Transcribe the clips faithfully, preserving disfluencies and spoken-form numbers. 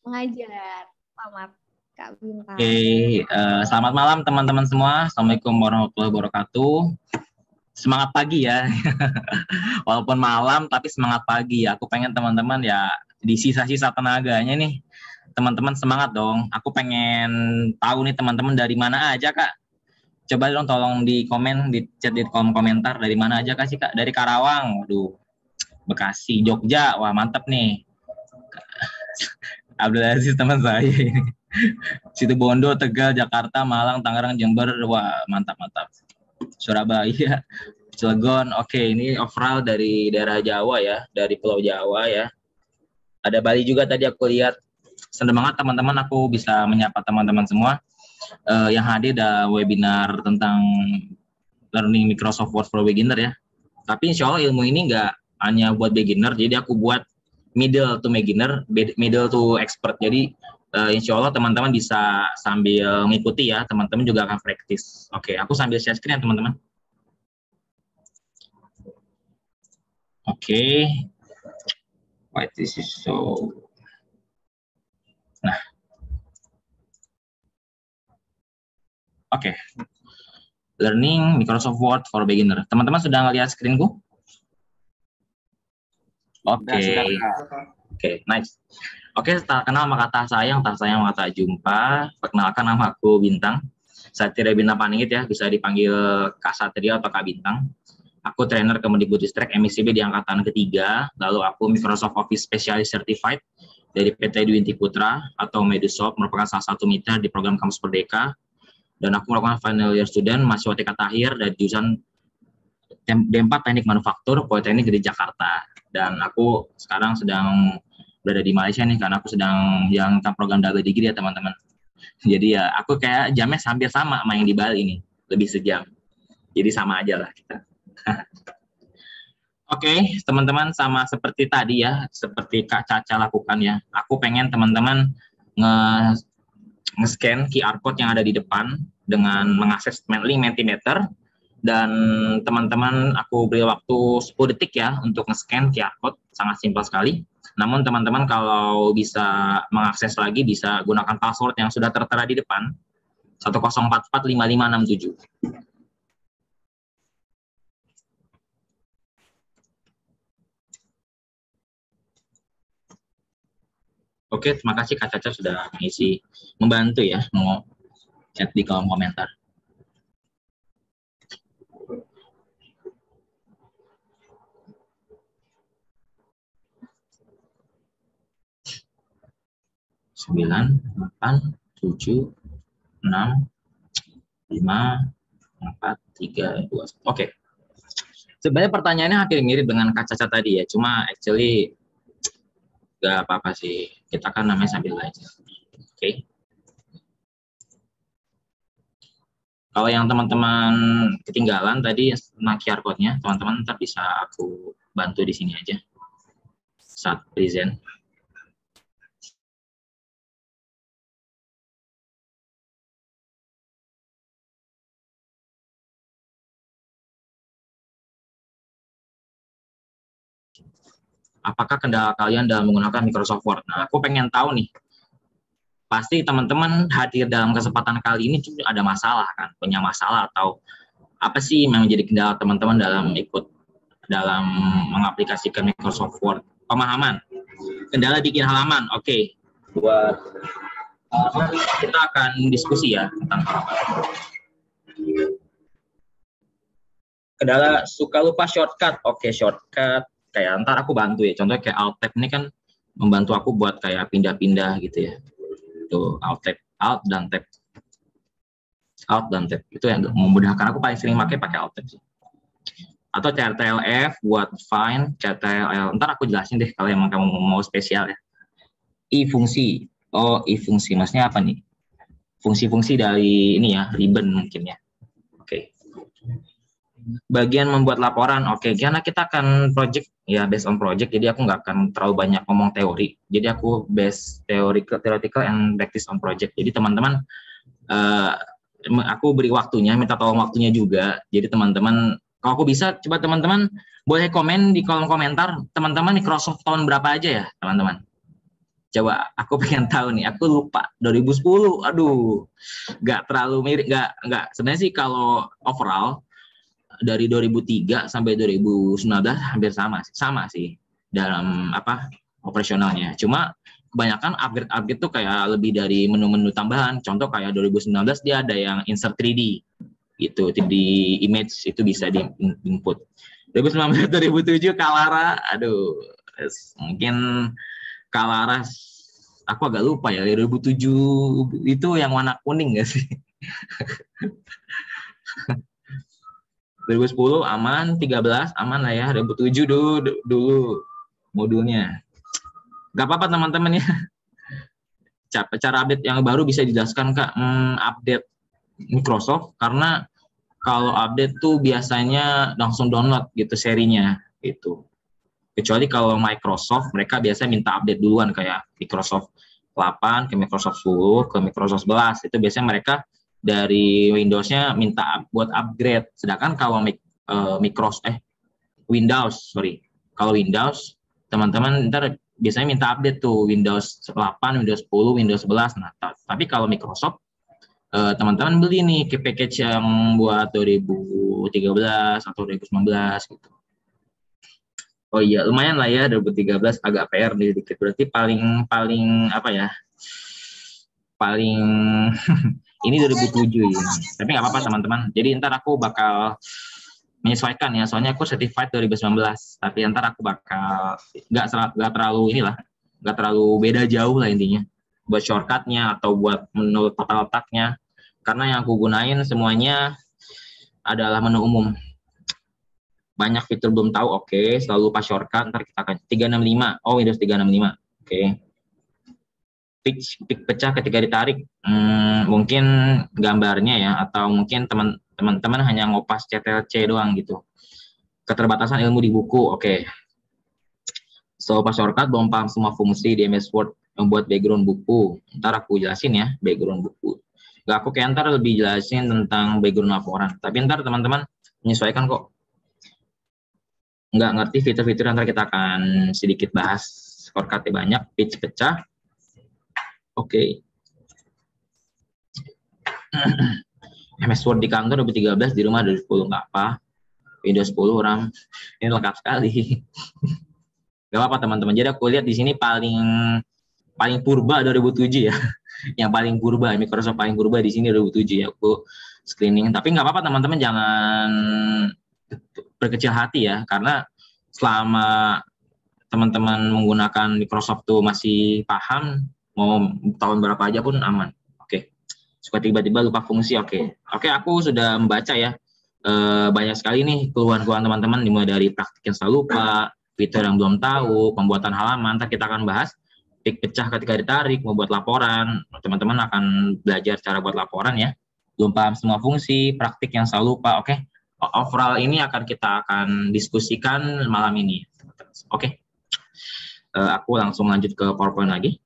mengajar. Selamat Kak Bintang. Oke, uh, selamat malam teman-teman semua. Assalamualaikum warahmatullahi wabarakatuh. Semangat pagi ya. Walaupun malam tapi semangat pagi. Aku pengen teman-teman ya di sisa-sisa tenaganya nih. Teman-teman semangat dong. Aku pengen tahu nih teman-teman dari mana aja Kak. Coba dong tolong di komen, di chat di kolom komentar dari mana aja Kak sih Kak? Dari Karawang, waduh. Bekasi, Jogja, wah mantap nih. Abdul Aziz teman saya ini. Situbondo, Tegal, Jakarta, Malang, Tangerang, Jember, wah mantap-mantap. Surabaya, Cilegon, oke ini overall dari daerah Jawa ya, dari Pulau Jawa ya. Ada Bali juga tadi aku lihat. Senang banget teman-teman aku bisa menyapa teman-teman semua uh, yang hadir dalam webinar tentang Learning Microsoft Word for Beginner ya. Tapi insya Allah ilmu ini nggak hanya buat beginner, jadi aku buat middle to beginner, middle to expert. Jadi uh, insya Allah teman-teman bisa sambil mengikuti ya, teman-teman juga akan praktis. Oke, aku sambil share screen ya teman-teman. Oke, why this is so. Nah, oke, okay. Learning Microsoft Word for Beginner. Teman-teman sudah ngelihat screenku? Oke, okay. Oke, okay, nice. Oke, okay, tak kenal maka tak sayang, tak sayang maka tak jumpa. Perkenalkan nama aku Bintang. Satria Bintang Paningit ya, bisa dipanggil Kak Satria atau Kak Bintang. Aku trainer Kemendikbudristek M I C B di angkatan ketiga. Lalu aku Microsoft Office Specialist Certified dari P T Dwi Inti Putra atau Medusoft, merupakan salah satu mitra di program Kampus Merdeka. Dan aku merupakan final year student mahasiswa tingkat akhir dari jurusan D empat Teknik Manufaktur Politeknik di Jakarta. Dan aku sekarang sedang berada di Malaysia nih karena aku sedang menjalankan program double degree ya teman-teman. Jadi ya aku kayak jamnya hampir sama sama yang di Bali ini, lebih sejam. Jadi sama aja lah kita. Oke, okay, teman-teman, sama seperti tadi ya, seperti Kak Caca lakukan ya. Aku pengen teman-teman nge nge-scan Q R code yang ada di depan dengan mengakses link Mentimeter. Dan teman-teman aku beri waktu sepuluh detik ya untuk nge-scan Q R code, sangat simpel sekali. Namun teman-teman kalau bisa mengakses lagi bisa gunakan password yang sudah tertera di depan satu nol empat empat lima lima enam tujuh. Oke, terima kasih Kak Caca sudah mengisi, membantu ya, mau chat di kolom komentar. sembilan, delapan, tujuh, enam, lima, empat, tiga, dua, satu. Oke. Sebenarnya pertanyaannya hampir mirip dengan Kak Caca tadi ya, cuma actually gak apa-apa sih. Kita kan namanya sambil belajar. Oke. Okay. Kalau yang teman-teman ketinggalan tadi tentang Q R code-nya, teman-teman ntar bisa aku bantu di sini aja saat present. Apakah kendala kalian dalam menggunakan Microsoft Word? Nah, aku pengen tahu nih. Pasti teman-teman hadir dalam kesempatan kali ini ada masalah kan, punya masalah atau apa sih yang menjadi kendala teman-teman dalam ikut dalam mengaplikasikan Microsoft Word? Pemahaman, kendala bikin halaman, oke. Okay. Buat uh, kita akan diskusi ya tentang halaman. Kendala suka lupa shortcut, oke okay, shortcut. Kayak ntar aku bantu ya, contohnya kayak Alt Tab ini kan membantu aku buat kayak pindah-pindah gitu ya. Tuh Alt Tab, Alt dan Tab, Alt dan Tab itu yang memudahkan aku paling sering pakai pakai Alt Tab sih. Atau C T L F buat find, C T L L, ntar aku jelasin deh kalau emang kamu mau spesial ya. I fungsi, oh I fungsi maksudnya apa nih? Fungsi-fungsi dari ini ya, ribbon mungkin ya. Oke. Okay. Bagian membuat laporan, oke, okay. Karena kita akan project ya based on project, jadi aku nggak akan terlalu banyak ngomong teori. Jadi aku base theoretical, theoretical and practice on project. Jadi teman-teman, uh, aku beri waktunya, minta tolong waktunya juga. Jadi teman-teman, kalau aku bisa, coba teman-teman boleh komen di kolom komentar, teman-teman Microsoft tahun berapa aja ya, teman-teman. Coba aku pengen tahu nih, aku lupa dua ribu sepuluh. Aduh, nggak terlalu mirip, nggak nggak sebenarnya sih kalau overall dari dua ribu tiga sampai dua ribu sembilan belas hampir sama sama sih dalam apa operasionalnya. Cuma kebanyakan upgrade-upgrade tuh kayak lebih dari menu-menu tambahan. Contoh kayak dua ribu sembilan belas dia ada yang insert tiga D gitu, tiga D image itu bisa di input. dua ribu sembilan belas dua ribu tujuh Kalara, aduh mungkin Kalara aku agak lupa ya, dua ribu tujuh itu yang warna kuning nggak sih? dua ribu sepuluh aman, tiga belas aman lah ya, dua ribu tujuh dulu, dulu modulnya. Gak apa-apa teman-teman ya. Cara update yang baru bisa dijelaskan Kak, hmm, update Microsoft, karena kalau update tuh biasanya langsung download gitu serinya gitu. Kecuali kalau Microsoft, mereka biasanya minta update duluan kayak Microsoft delapan ke Microsoft sepuluh ke Microsoft sebelas, itu biasanya mereka dari Windows-nya minta buat upgrade. Sedangkan kalau uh, Microsoft eh Windows, sorry, kalau Windows teman-teman ntar biasanya minta update tuh Windows delapan, Windows sepuluh, Windows sebelas. Nah, tapi kalau Microsoft teman-teman uh, beli nih ke package yang buat dua ribu tiga belas atau dua ribu sembilan belas gitu. Oh iya, lumayan lah ya, dua ribu tiga belas agak P R dikit. Berarti paling paling apa ya? Paling ini dua ribu tujuh ya. Tapi nggak apa-apa teman-teman. Jadi ntar aku bakal menyesuaikan ya, soalnya aku certified dua ribu sembilan belas. Tapi ntar aku bakal nggak nggak terlalu inilah, nggak terlalu beda jauh lah intinya. Buat shortcutnya atau buat menu tata letaknya. Karena yang aku gunain semuanya adalah menu umum. Banyak fitur belum tahu, oke, okay. Selalu lupa shortcut, ntar kita akan tiga enam lima, oh Windows tiga enam lima, oke. Okay. Pick, pick pecah ketika ditarik, hmm, mungkin gambarnya ya, atau mungkin teman-teman hanya ngopas C T L C doang gitu. Keterbatasan ilmu di buku, oke. Okay. So, pas shortcut belum paham semua fungsi di M S Word membuat background buku. Ntar aku jelasin ya, background buku. Gak aku kayak ntar lebih jelasin tentang background laporan. Tapi ntar teman-teman menyesuaikan kok. Nggak ngerti fitur-fitur yang kita akan sedikit bahas. Shortcutnya banyak, pitch pecah. Oke. Okay. M S Word di kantor dua ribu tiga belas, di rumah dua ribu sepuluh, nggak apa. Windows sepuluh RAM, ini lengkap sekali. Nggak apa-apa teman-teman. Jadi aku lihat di sini paling paling purba dua ribu tujuh ya. Yang paling purba, Microsoft paling purba di sini dua ribu tujuh ya. Aku screening. Tapi nggak apa-apa teman-teman, jangan berkecil hati ya, karena selama teman-teman menggunakan Microsoft tuh masih paham, mau tahun berapa aja pun aman. Oke, okay. Suka tiba-tiba lupa fungsi, oke. Okay. Oke, okay, aku sudah membaca ya, e, banyak sekali nih keluhan-keluhan teman-teman, dimulai dari praktik yang selalu lupa, fitur yang belum tahu, pembuatan halaman. Ntar kita akan bahas pick pecah ketika ditarik, membuat laporan. Teman-teman akan belajar cara buat laporan ya. Belum paham semua fungsi, praktik yang selalu lupa, oke. Okay. Overall ini akan kita akan diskusikan malam ini. Oke, okay. uh, aku langsung lanjut ke PowerPoint lagi.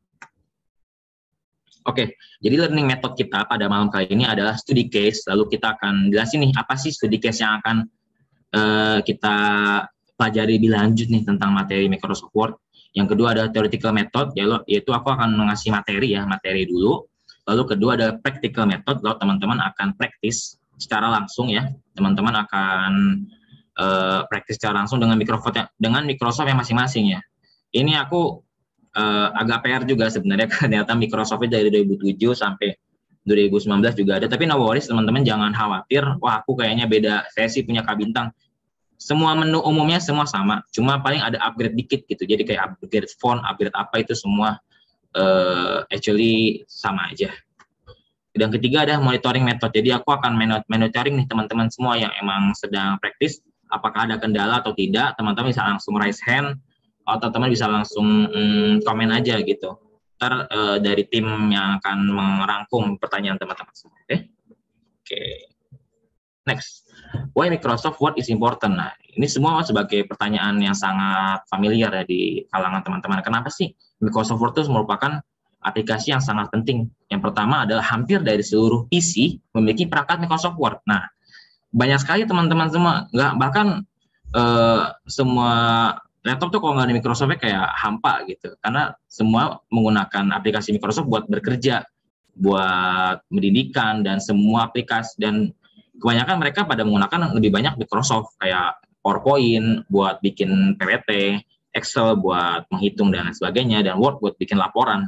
Oke, okay. Jadi learning method kita pada malam kali ini adalah studi case. Lalu kita akan jelasin nih apa sih studi case yang akan uh, kita pelajari lebih lanjut nih tentang materi Microsoft Word. Yang kedua ada theoretical method, yaitu aku akan mengasih materi ya, materi dulu. Lalu kedua ada practical method, lalu teman-teman akan praktis secara langsung ya, teman-teman akan uh, praktis secara langsung dengan Microsoft yang, dengan Microsoft yang masing-masing ya. Ini aku uh, agak P R juga sebenarnya, ternyata Microsoft dari dua ribu tujuh sampai dua ribu sembilan belas juga ada, tapi no worries teman-teman, jangan khawatir, wah aku kayaknya beda, saya sih punya K Bintang. Semua menu umumnya semua sama, cuma paling ada upgrade dikit gitu, jadi kayak upgrade font, upgrade apa itu semua uh, actually sama aja. Dan ketiga ada monitoring method. Jadi aku akan monitoring nih teman-teman semua yang emang sedang praktis, apakah ada kendala atau tidak. Teman-teman bisa langsung raise hand atau teman bisa langsung hmm, komen aja gitu. Ntar uh, dari tim yang akan merangkum pertanyaan teman-teman semua. Oke. Okay? Oke. Okay. Next. Why Microsoft Word is important? Nah, ini semua sebagai pertanyaan yang sangat familiar ya di kalangan teman-teman. Kenapa sih Microsoft Word itu merupakan aplikasi yang sangat penting? Yang pertama adalah hampir dari seluruh P C memiliki perangkat Microsoft Word. Nah, banyak sekali teman-teman semua, nggak bahkan eh, semua laptop tuh kalau nggak ada Microsoft kayak hampa gitu, karena semua menggunakan aplikasi Microsoft buat bekerja, buat pendidikan, dan semua aplikasi, dan kebanyakan mereka pada menggunakan lebih banyak Microsoft, kayak PowerPoint buat bikin P P T, Excel buat menghitung dan lain sebagainya, dan Word buat bikin laporan.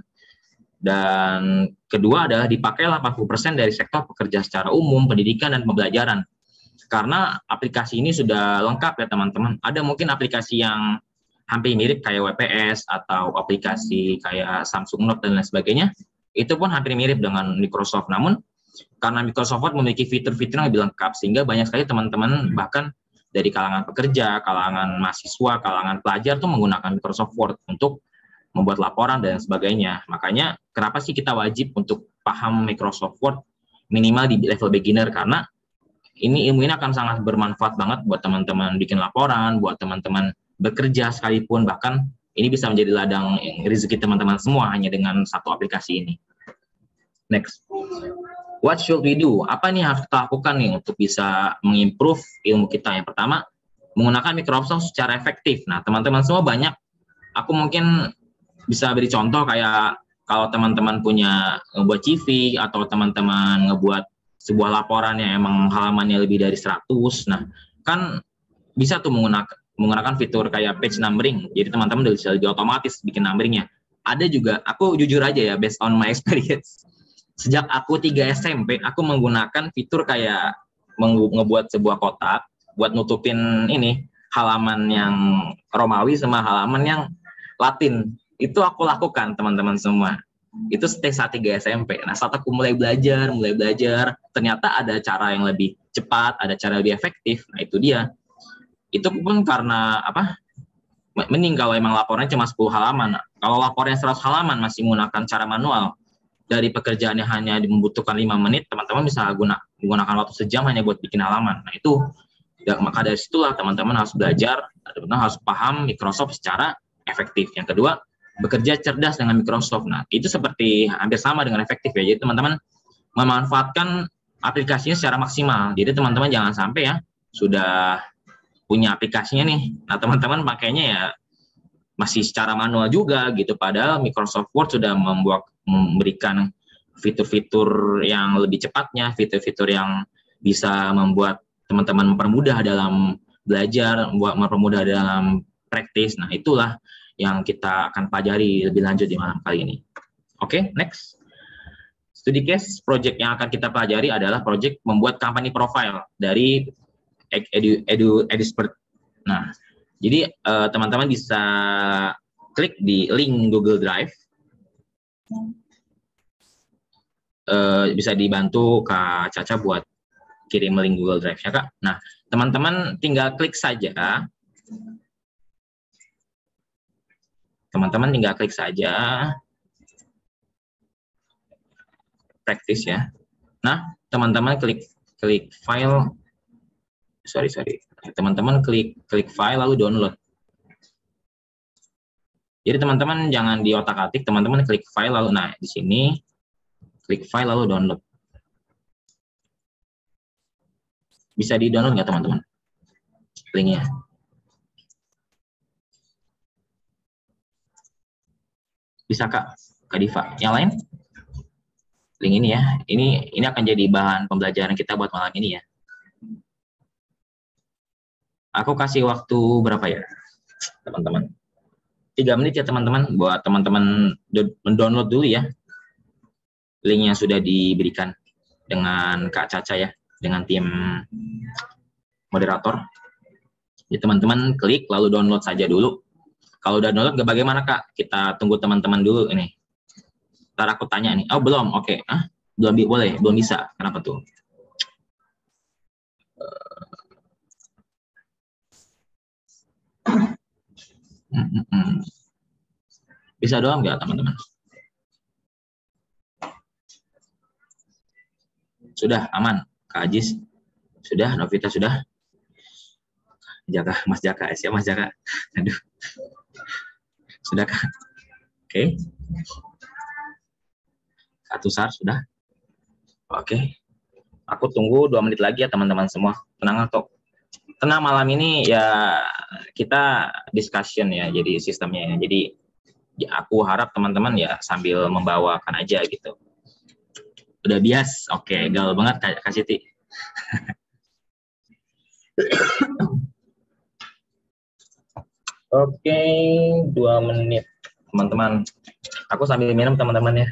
Dan kedua adalah dipakai delapan puluh persen dari sektor pekerja secara umum, pendidikan, dan pembelajaran. Karena aplikasi ini sudah lengkap ya teman-teman. Ada mungkin aplikasi yang hampir mirip kayak W P S atau aplikasi kayak Samsung Note dan lain sebagainya. Itu pun hampir mirip dengan Microsoft. Namun karena Microsoft Word memiliki fitur-fitur yang lebih lengkap, sehingga banyak sekali teman-teman bahkan dari kalangan pekerja, kalangan mahasiswa, kalangan pelajar tuh menggunakan Microsoft Word untuk membuat laporan dan sebagainya. Makanya kenapa sih kita wajib untuk paham Microsoft Word minimal di level beginner, karena ini ilmu ini akan sangat bermanfaat banget buat teman-teman bikin laporan, buat teman-teman bekerja sekalipun, bahkan ini bisa menjadi ladang rezeki teman-teman semua hanya dengan satu aplikasi ini. Next. What should we do? Apa nih harus kita lakukan nih untuk bisa mengimprove ilmu kita? Yang pertama, menggunakan Microsoft secara efektif. Nah, teman-teman semua banyak, aku mungkin bisa beri contoh kayak kalau teman-teman punya ngebuat C V atau teman-teman ngebuat sebuah laporan yang emang halamannya lebih dari seratus, nah kan bisa tuh menggunakan menggunakan fitur kayak page numbering, jadi teman-teman bisa lebih otomatis bikin numberingnya. Ada juga, aku jujur aja ya, based on my experience, sejak aku tiga S M P aku menggunakan fitur kayak ngebuat sebuah kotak buat nutupin ini halaman yang Romawi sama halaman yang Latin. Itu aku lakukan teman-teman semua. Itu saat tiga S M P. Nah, saat aku mulai belajar, mulai belajar, ternyata ada cara yang lebih cepat, ada cara lebih efektif. Nah, itu dia. Itu pun karena apa? Mending kalau emang laporannya cuma sepuluh halaman. Kalau laporannya seratus halaman masih menggunakan cara manual, dari pekerjaan yang hanya membutuhkan lima menit, teman-teman bisa guna, menggunakan waktu sejam hanya buat bikin halaman. Nah, itu ya, maka dari situlah teman-teman harus belajar, teman-teman harus paham Microsoft secara efektif. Yang kedua, bekerja cerdas dengan Microsoft. Nah, itu seperti hampir sama dengan efektif ya. Jadi teman-teman memanfaatkan aplikasinya secara maksimal. Jadi teman-teman jangan sampai ya sudah punya aplikasinya nih. Nah, teman-teman pakainya ya masih secara manual juga gitu. Padahal Microsoft Word sudah membuat memberikan fitur-fitur yang lebih cepatnya, fitur-fitur yang bisa membuat teman-teman mempermudah dalam belajar, membuat mempermudah dalam praktis. Nah, itulah yang kita akan pelajari lebih lanjut di malam kali ini. Oke, okay, next. Studi case project yang akan kita pelajari adalah project membuat company profile dari edu, edu, Edexpert. Nah, jadi teman-teman uh, bisa klik di link Google Drive. Uh, bisa dibantu Kak Caca buat kirim link Google Drive ya Kak. Nah, teman-teman tinggal klik saja. Teman-teman tinggal klik saja praktis ya. Nah, teman-teman klik klik file, sorry sorry, teman-teman klik klik file lalu download. Jadi teman-teman jangan di otak-atik, teman-teman klik file lalu, nah di sini klik file lalu download. Bisa di download nggak teman-teman? Linknya. Bisa Kak, Kak Diva. Yang lain? Link ini ya. Ini ini akan jadi bahan pembelajaran kita buat malam ini ya. Aku kasih waktu berapa ya, teman-teman? Tiga menit ya teman-teman. Buat teman-teman mendownload dulu ya. Link yang sudah diberikan dengan Kak Caca ya, dengan tim moderator. Jadi teman-teman klik lalu download saja dulu. Kalau udah download, bagaimana Kak? Kita tunggu teman-teman dulu ini. Ntar aku tanya nih. Oh belum, oke. Okay. Ah, belum boleh, belum bisa. Kenapa tuh? Bisa doang nggak teman-teman? Sudah aman, Kak Ajis. Sudah, Novita sudah. Jaka, Mas Jaka, ya Mas Jaka. Aduh. Sudah Kak? Oke. Okay. Satu sar sudah. Oke. Okay. Aku tunggu dua menit lagi ya teman-teman semua. Tenang atau tenang, malam ini ya kita discussion ya, jadi sistemnya ya. Jadi ya, aku harap teman-teman ya sambil membawakan aja gitu. Udah bias, oke, okay, gaul banget kayak Kak Siti. Oke, okay, dua menit teman-teman. Aku sambil minum teman-teman ya.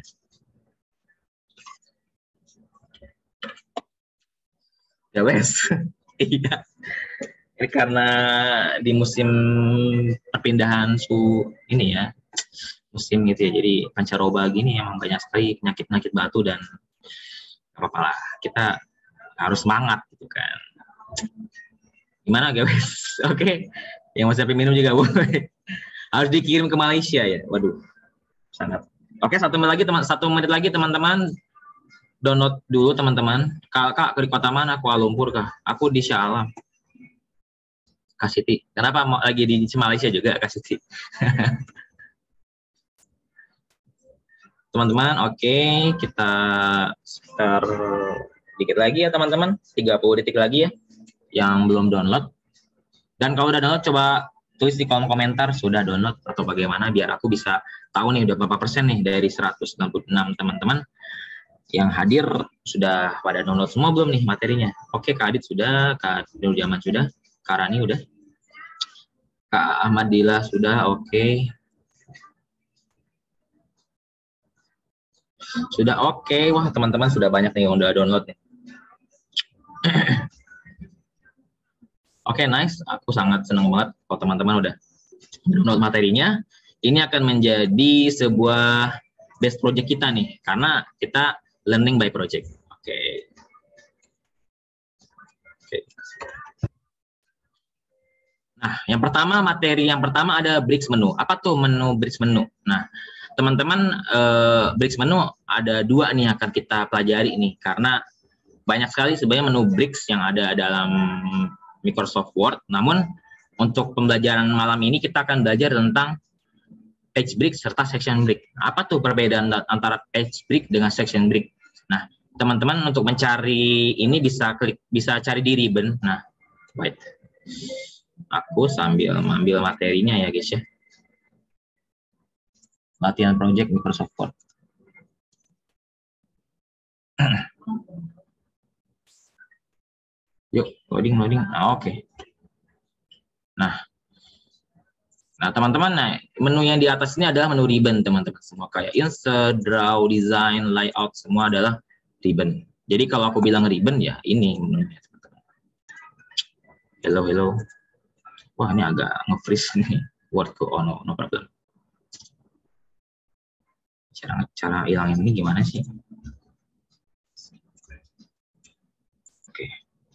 Ya wes, iya. Ini karena di musim perpindahan suhu ini ya, musim gitu ya, jadi pancaroba gini emang banyak sekali penyakit-penyakit batu dan apa-apa lah, kita harus semangat gitu kan. Gimana guys? Oke, okay. Yang mau sampai minum juga boleh. Harus dikirim ke Malaysia ya, waduh, sangat. Oke, okay, satu menit lagi teman, satu menit lagi teman-teman. Download dulu teman-teman. Kak, Kak, di kota mana? Kuala Lumpur kah? Aku di Shah Alam. Kak Siti. Kenapa mau lagi di Malaysia juga Kak Siti? Teman-teman, oke, okay. Kita sekitar dikit lagi ya teman-teman. tiga puluh detik lagi ya yang belum download. Dan kalau udah download coba tulis di kolom komentar sudah download atau bagaimana biar aku bisa tahu nih udah berapa persen nih dari seratus sembilan puluh enam teman-teman yang hadir sudah pada download semua belum nih materinya? Oke, Kak Adit sudah, Kak Nur Jaman sudah, Kak Rani udah, Kak Ahmad Dila sudah, oke. Sudah oke, wah teman-teman sudah banyak nih yang udah download nih. Oke, nice, aku sangat senang banget kalau teman-teman udah download materinya. Ini akan menjadi sebuah best project kita nih, karena kita learning by project. Oke. Okay. Oke. Okay. Nah, yang pertama materi yang pertama ada bricks menu. Apa tuh menu bricks menu? Nah, teman-teman eh, bricks menu ada dua nih yang akan kita pelajari nih, karena banyak sekali sebenarnya menu bricks yang ada dalam Microsoft Word. Namun untuk pembelajaran malam ini kita akan belajar tentang page break serta section break. Apa tuh perbedaan antara page break dengan section break? Nah, teman-teman untuk mencari ini bisa klik, bisa cari di ribbon. Nah, wait. Aku sambil mengambil materinya ya guys ya. Latihan project Microsoft Word. Yuk, loading, loading. Ah, oke. Okay. Nah, Nah, teman-teman, nah, menu yang di atas ini adalah menu ribbon, teman-teman. Semua kayak insert, draw, design, layout, semua adalah ribbon. Jadi kalau aku bilang ribbon, ya ini menunya, teman-teman. Hello, hello. Wah, ini agak nge-freeze nih. Word ko, oh no, no problem. Cara, cara hilangin ini gimana sih? Oke. Okay.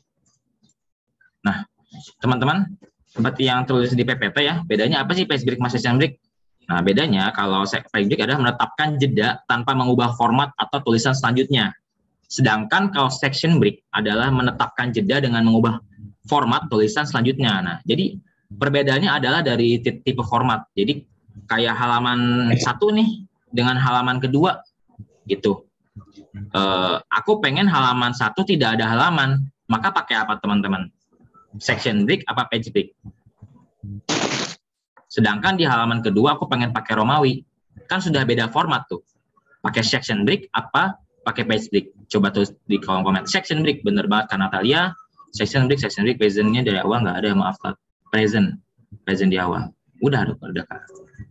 Nah, teman-teman, seperti yang tertulis di P P T ya, bedanya apa sih page break sama section break? Nah, bedanya kalau page break adalah menetapkan jeda tanpa mengubah format atau tulisan selanjutnya. Sedangkan kalau section break adalah menetapkan jeda dengan mengubah format tulisan selanjutnya. Nah, jadi perbedaannya adalah dari tipe format. Jadi kayak halaman satu nih dengan halaman kedua gitu. Uh, aku pengen halaman satu tidak ada halaman, maka pakai apa teman-teman? Section break apa page break? Sedangkan di halaman kedua aku pengen pakai Romawi, kan sudah beda format tuh. Pakai section break apa pakai page break? Coba tulis di kolom komen. Section break, bener banget kan Natalia. Section break, section break, presentnya dari awal nggak ada, maaf Kak. Present, present di awal. Udah, udah Kak.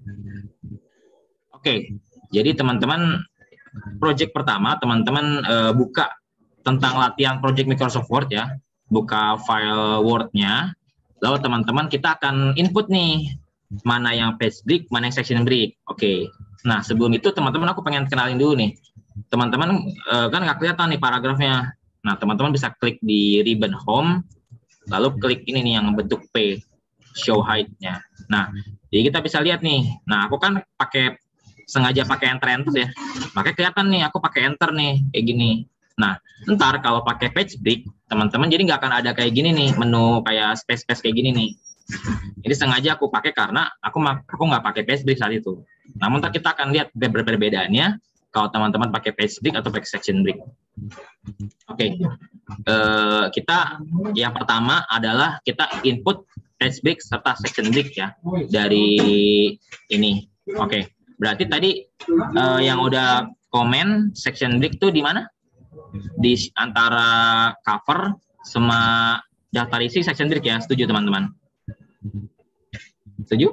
Oke, jadi teman-teman project pertama teman-teman uh, buka tentang latihan project Microsoft Word ya. Buka file Word-nya, lalu teman-teman kita akan input nih, mana yang page break, mana yang section break. Oke, nah sebelum itu teman-teman aku pengen kenalin dulu nih. Teman-teman uh, kan nggak kelihatan nih paragrafnya. Nah teman-teman bisa klik di ribbon home, lalu klik ini nih yang bentuk P, show height-nya. Nah, jadi kita bisa lihat nih, nah aku kan pakai, sengaja pakai enter-enter ya, makanya kelihatan nih aku pakai enter nih, kayak gini. Nah, ntar kalau pakai page break, teman-teman jadi nggak akan ada kayak gini nih, menu kayak space-space kayak gini nih. Jadi sengaja aku pakai karena aku aku nggak pakai page break saat itu. Namun ntar kita akan lihat perbedaannya kalau teman-teman pakai page break atau pakai section break. Oke, okay. eh, kita yang pertama adalah kita input page break serta section break ya dari ini. Oke, okay. Berarti tadi eh, yang udah komen section break tuh di mana? Di antara cover sama daftar isi section break ya. Setuju teman-teman? Setuju?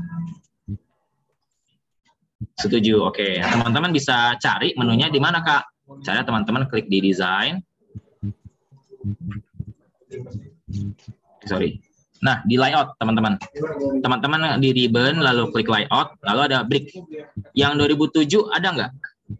Setuju. Oke, okay. Teman-teman bisa cari menunya di mana Kak? Cara teman-teman klik di design. Sorry. Nah, di layout, teman-teman. Teman-teman di ribbon, lalu klik layout, lalu ada brick. Yang dua ribu tujuh ada nggak?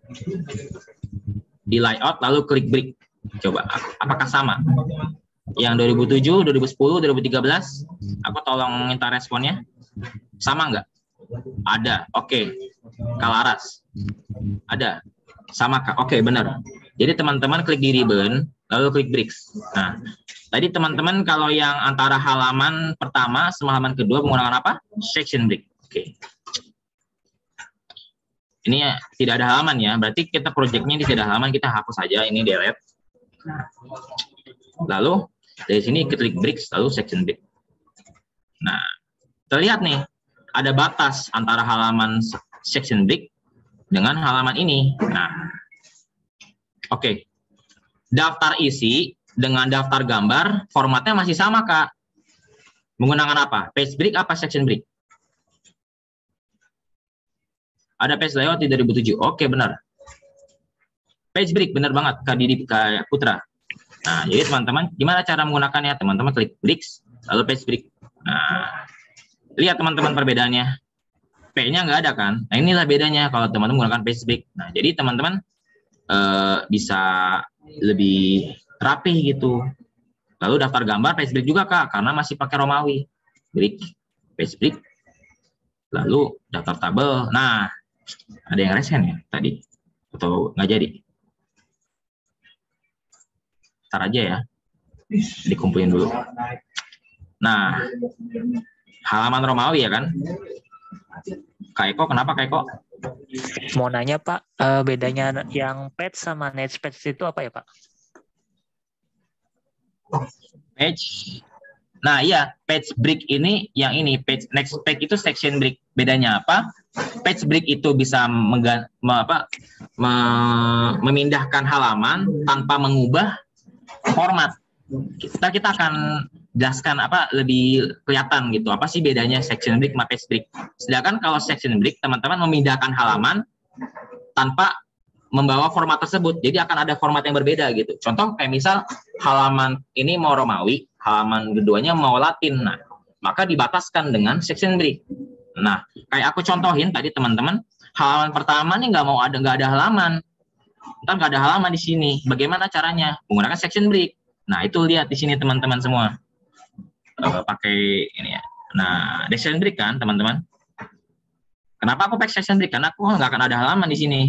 Di layout, lalu klik brick. Coba, apakah sama? Yang dua ribu tujuh, dua ribu sepuluh, dua ribu tiga belas, aku tolong minta responnya. Sama nggak? Ada, oke. Okay. Kalaras. Ada. Sama, Kak. Oke, okay, benar. Jadi teman-teman klik di ribbon, lalu klik bricks. Nah, tadi teman-teman kalau yang antara halaman pertama sama halaman kedua menggunakan apa? Section break. Oke. Okay. Ini ya, tidak ada halaman ya. Berarti kita projectnya ini tidak ada halaman, kita hapus saja. Ini delete. Lalu dari sini kita klik bricks, lalu section break. Nah, terlihat nih ada batas antara halaman section break dengan halaman ini. Nah, oke. Okay. Daftar isi dengan daftar gambar formatnya masih sama, Kak. Menggunakan apa? Page break apa section break? Ada page layout di dua ribu tujuh. Oke, benar. Page break, benar banget, Kak Didi, Kak Putra. Nah, jadi teman-teman, gimana cara menggunakannya? Teman-teman klik bricks, lalu page break. Nah, lihat teman-teman perbedaannya. P-nya nggak ada kan? Nah, inilah bedanya kalau teman-teman menggunakan page break. Nah, jadi teman-teman eh, bisa lebih rapih gitu. Lalu daftar gambar page break juga, Kak, karena masih pakai Romawi. Break, page break. Lalu daftar tabel. Nah, ada yang resen ya tadi? Atau nggak jadi? Ntar aja ya. Dikumpulin dulu. Nah, halaman Romawi ya kan? Kak Eko, kenapa Kak Eko? Mau nanya Pak, uh, bedanya yang page sama next page itu apa ya Pak? Page, nah iya, page break ini yang ini, page next page itu section break. Bedanya apa? Page break itu bisa menggan, me, apa, me, memindahkan halaman tanpa mengubah format. Kita kita akan jelaskan apa lebih kelihatan gitu. Apa sih bedanya section break sama page break? Sedangkan kalau section break teman-teman memindahkan halaman tanpa membawa format tersebut. Jadi akan ada format yang berbeda gitu. Contoh kayak misal halaman ini mau Romawi, halaman keduanya mau Latin. Nah, maka dibataskan dengan section break. Nah, kayak aku contohin tadi teman-teman, halaman pertama nih nggak mau ada nggak ada halaman. Ntar nggak ada halaman di sini. Bagaimana caranya? Menggunakan section break. Nah, itu lihat di sini teman-teman semua. Uh, pakai ini ya. Nah, section break kan, teman-teman. Kenapa aku pakai section break? Karena aku nggak akan ada halaman di sini.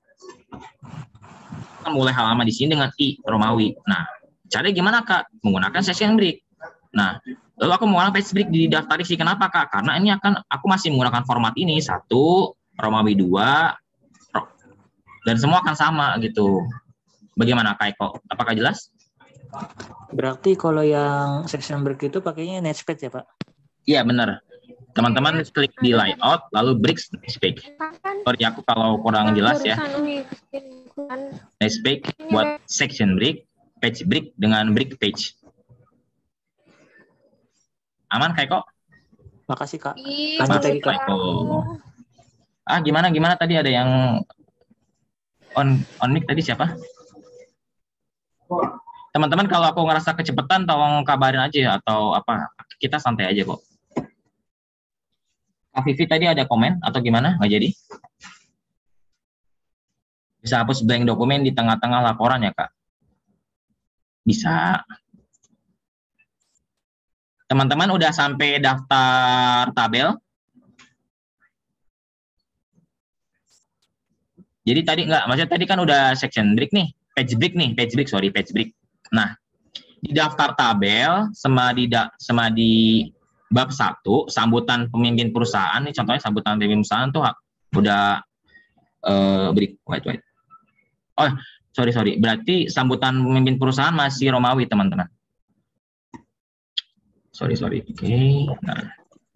Kita mulai halaman di sini dengan I Romawi. Nah, caranya gimana, Kak? Menggunakan section break. Nah, lalu aku menggunakan page break di daftar isi. Kenapa, Kak? Karena ini akan aku masih menggunakan format ini. Satu, Romawi dua, dan semua akan sama gitu. Bagaimana, Kak Eko? Apakah jelas? Berarti kalau yang section break itu pakainya next page ya Pak? Iya benar. Teman-teman klik di layout lalu bricks next page. Sorry aku kalau kurang jelas ya. Next page buat section break, page break dengan break page. Aman Kak Eko? Makasih Kak. Lanjut lagi Kak Eko. Ah gimana gimana tadi ada yang on on mic tadi siapa? Teman-teman kalau aku ngerasa kecepatan tolong kabarin aja atau apa, kita santai aja kok. Kak Vivi tadi ada komen atau gimana? Nggak jadi? Bisa hapus blank dokumen di tengah-tengah laporan ya Kak? Bisa. Teman-teman udah sampai daftar tabel? Jadi tadi nggak, maksudnya tadi kan udah section break nih, page break nih, page break, sorry, page break. Nah, di daftar tabel sama di da, sama di bab satu sambutan pemimpin perusahaan nih, contohnya sambutan pemimpin perusahaan tuh udah uh, break, wait wait. Oh, sorry, sorry. Berarti sambutan pemimpin perusahaan masih Romawi, teman-teman. Sorry, sorry. Oke, okay. Nah.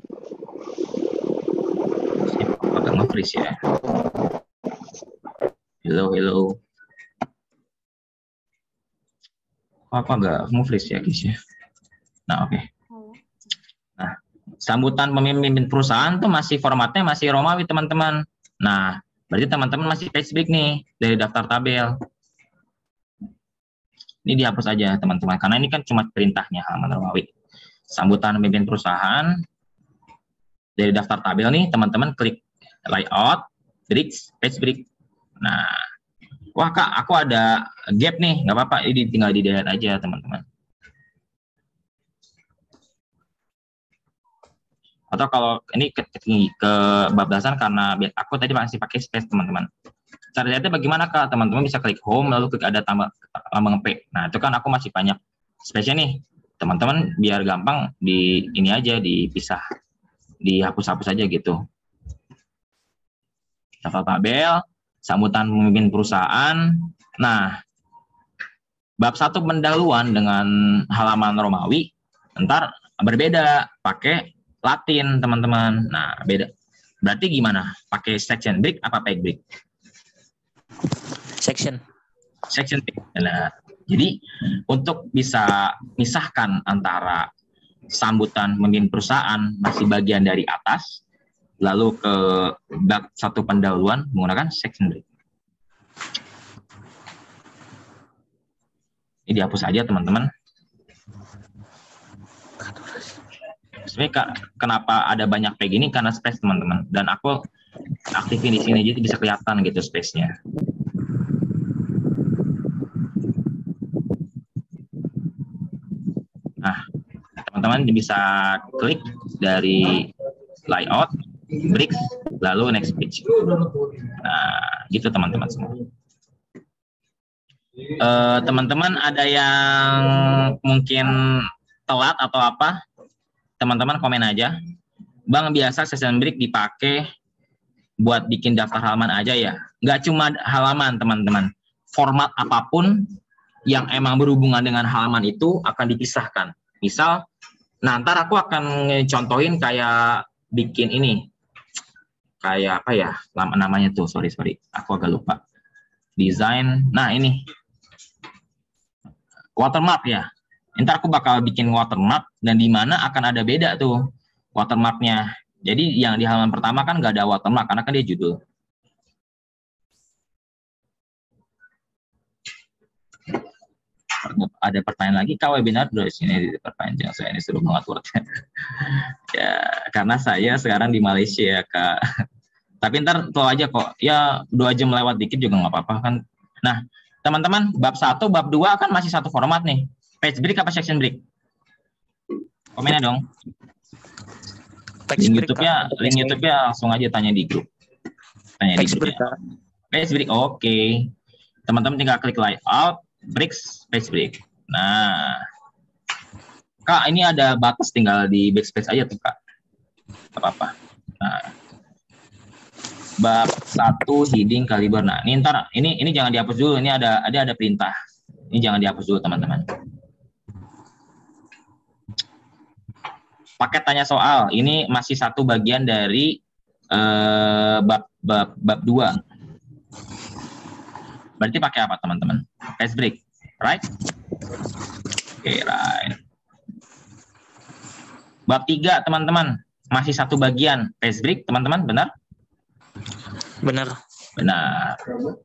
Agak nge-freeze ya. Hello, hello. Apa nggak nge-freeze ya, guys ya? Nah, oke. Okay. Nah, sambutan pemimpin perusahaan tuh masih formatnya masih Romawi, teman-teman. Nah, berarti teman-teman masih page break nih dari daftar tabel. Ini dihapus aja, teman-teman, karena ini kan cuma perintahnya halaman Romawi. Sambutan pemimpin perusahaan dari daftar tabel nih, teman-teman klik layout, breaks, page break. Nah, wah Kak, aku ada gap nih, nggak apa-apa, ini tinggal di delete aja, teman-teman. Atau kalau ini ke, ke, ke bablasan karena aku tadi masih pakai space, teman-teman. Cara lihatnya bagaimana Kak? Teman-teman bisa klik home, lalu klik ada tambah lambang P. Nah, itu kan aku masih banyak space-nya nih. Teman-teman biar gampang di ini aja dipisah, dihapus-hapus aja gitu. Daftar tabel, sambutan pemimpin perusahaan. Nah, bab satu pendahuluan dengan halaman Romawi, ntar berbeda pakai Latin, teman-teman. Nah, beda. Berarti gimana? Pakai section break apa page break? Section. Section break. Nah, jadi untuk bisa misahkan antara sambutan pemimpin perusahaan masih bagian dari atas, lalu ke bab satu pendahuluan menggunakan section break. Ini dihapus aja, teman-teman. Sebenarnya kenapa ada banyak kayak gini karena space, teman-teman. Dan aku aktifin di sini jadi bisa kelihatan gitu space-nya. Nah, teman-teman bisa klik dari layout, breaks, lalu next page. Nah, gitu teman-teman semua. Teman-teman uh, ada yang mungkin telat atau apa? Teman-teman komen aja. Bang, biasa section break dipakai buat bikin daftar halaman aja ya? Nggak cuma halaman, teman-teman. Format apapun yang emang berhubungan dengan halaman itu akan dipisahkan. Misal, nah ntar aku akan contohin kayak bikin ini. Kayak apa ya namanya tuh, sorry, sorry. Aku agak lupa. Desain, nah ini. Watermark ya. Ntar aku bakal bikin watermark dan di mana akan ada beda tuh watermarknya. Jadi yang di halaman pertama kan nggak ada watermark karena kan dia judul. Ada pertanyaan lagi, Kak, webinar di sini diperpanjang, saya ini suruh mengatur. Ya, karena saya sekarang di Malaysia, Kak. Tapi ntar tahu aja kok, ya dua jam lewat dikit juga nggak apa-apa kan. Nah, teman-teman, bab satu, bab dua kan masih satu format nih. Page break apa section break? Komennya dong. Link YouTube-nya, link YouTube-nya langsung aja tanya di grup. Tanya di grup. Page break, oke. Okay. Teman-teman tinggal klik layout, breaks, page break. Nah, Kak, ini ada batas, tinggal di backspace aja tuh, Kak. Apa-apa. Nah, bab satu heading kaliber. Nah, ini ntar ini ini jangan dihapus dulu. Ini ada ada ada perintah. Ini jangan dihapus dulu, teman-teman. Paket tanya soal. Ini masih satu bagian dari uh, bab bab bab dua. Berarti pakai apa, teman-teman? Page break, right? Oke, okay, right. Bab tiga, teman-teman. Masih satu bagian. Page break, teman-teman, benar? Benar. Benar.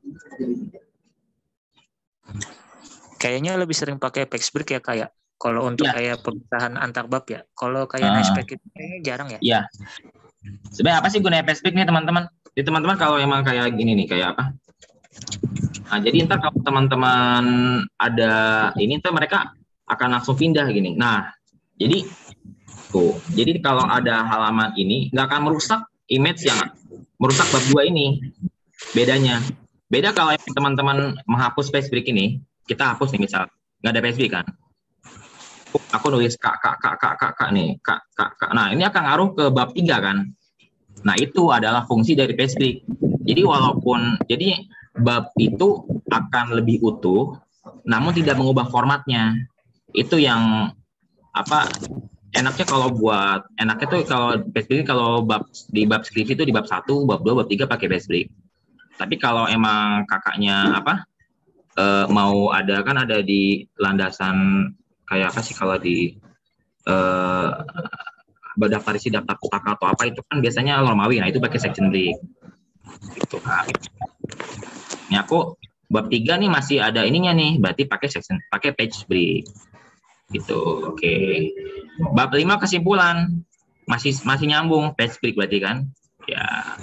Kayaknya lebih sering pakai page break ya, kayak kalau untuk ya. Kayak pemisahan antar bab ya. Kalau kayak uh, nice pack itu kayaknya jarang ya. Iya. Sebenarnya apa sih gunanya page break nih, teman-teman? Jadi teman-teman kalau emang kayak gini nih, kayak apa? Nah, jadi ntar kalau teman-teman ada ini, ntar mereka akan langsung pindah gini. Nah, jadi tuh, jadi kalau ada halaman ini nggak akan merusak image yang merusak bab dua ini. Bedanya, beda kalau teman-teman menghapus page break ini, kita hapus nih misal nggak ada page break kan? Aku nulis kak kak kak kak kak kak nih kak kak kak. Nah, ini akan ngaruh ke bab tiga kan? Nah, itu adalah fungsi dari page break. Jadi walaupun jadi bab itu akan lebih utuh, namun tidak mengubah formatnya. Itu yang apa enaknya kalau buat enaknya tuh kalau page break kalau bab di bab skripsi itu di bab satu, bab dua, bab tiga pakai page break. Tapi kalau emang kakaknya apa e, mau ada kan ada di landasan kayak apa sih kalau di eh daftar isi daftar pustaka atau apa itu kan biasanya Romawi, nah itu pakai section break gitu kan. Ini aku bab tiga nih masih ada ininya nih, berarti pakai section pakai page break gitu. Oke, okay. Bab lima kesimpulan masih masih nyambung page break berarti kan ya.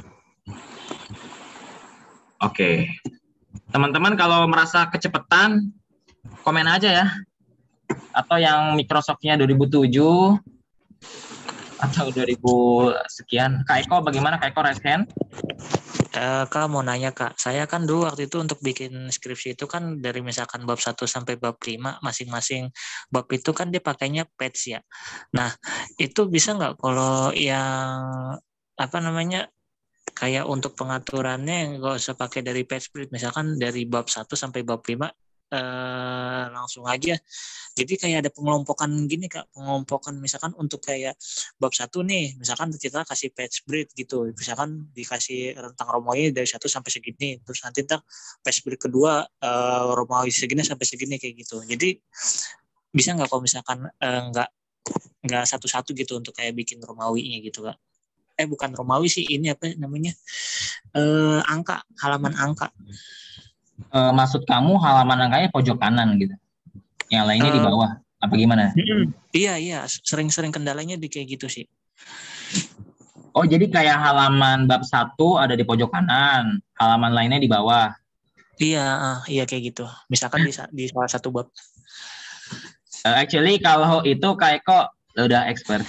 Oke, okay. Teman-teman kalau merasa kecepatan komen aja ya, atau yang Microsoft-nya dua ribu tujuh atau dua ribu sekian. Kak Eko bagaimana? Kak Eko raise hand. Uh, Kak mau nanya Kak, saya kan dulu waktu itu untuk bikin skripsi itu kan dari misalkan bab satu sampai bab lima, masing-masing bab itu kan dia pakainya page ya. Nah, itu bisa nggak kalau yang apa namanya kayak untuk pengaturannya nggak usah pakai dari page break, misalkan dari bab satu sampai bab lima eh, langsung aja. Jadi kayak ada pengelompokan gini Kak, pengelompokan misalkan untuk kayak bab satu nih, misalkan kita kasih page break gitu, misalkan dikasih rentang Romawi dari satu sampai segini, terus nanti ntar page break kedua eh, Romawi segini sampai segini kayak gitu. Jadi bisa nggak kalau misalkan eh, nggak nggak satu-satu gitu untuk kayak bikin Romawinya gitu Kak? Eh bukan Romawi sih, ini apa namanya eh, angka, halaman angka. E, maksud kamu halaman angkanya pojok kanan gitu? Yang lainnya uh, di bawah apa gimana? Iya iya sering-sering kendalanya di kayak gitu sih. Oh jadi kayak halaman bab satu ada di pojok kanan, halaman lainnya di bawah. Iya uh, iya kayak gitu. Misalkan di di salah satu bab. Uh, actually kalau itu kayak kok udah expert.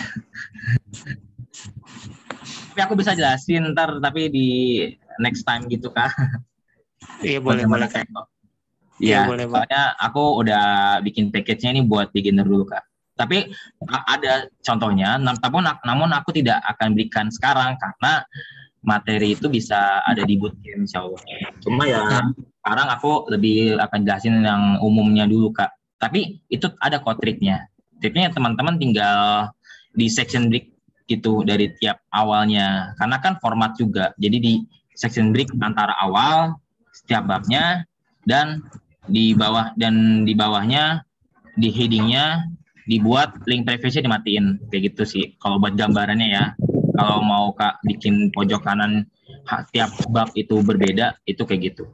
Tapi aku bisa jelasin ntar tapi di next time gitu Kak. Iya boleh boleh Kak. Iya, ya, soalnya aku udah bikin package-nya ini buat beginner dulu Kak. Tapi ada contohnya, namun namun aku tidak akan berikan sekarang karena materi itu bisa ada di bootcamp insya Allah. Cuma ya sekarang aku lebih akan jelasin yang umumnya dulu Kak. Tapi itu ada kok triknya. Triknya teman-teman tinggal di section break gitu dari tiap awalnya. Karena kan format juga. Jadi di section break antara awal setiap babnya dan di bawah dan di bawahnya di headingnya dibuat link privacy dimatiin kayak gitu sih kalau buat gambarannya ya. Kalau mau Kak bikin pojok kanan tiap bab itu berbeda itu kayak gitu.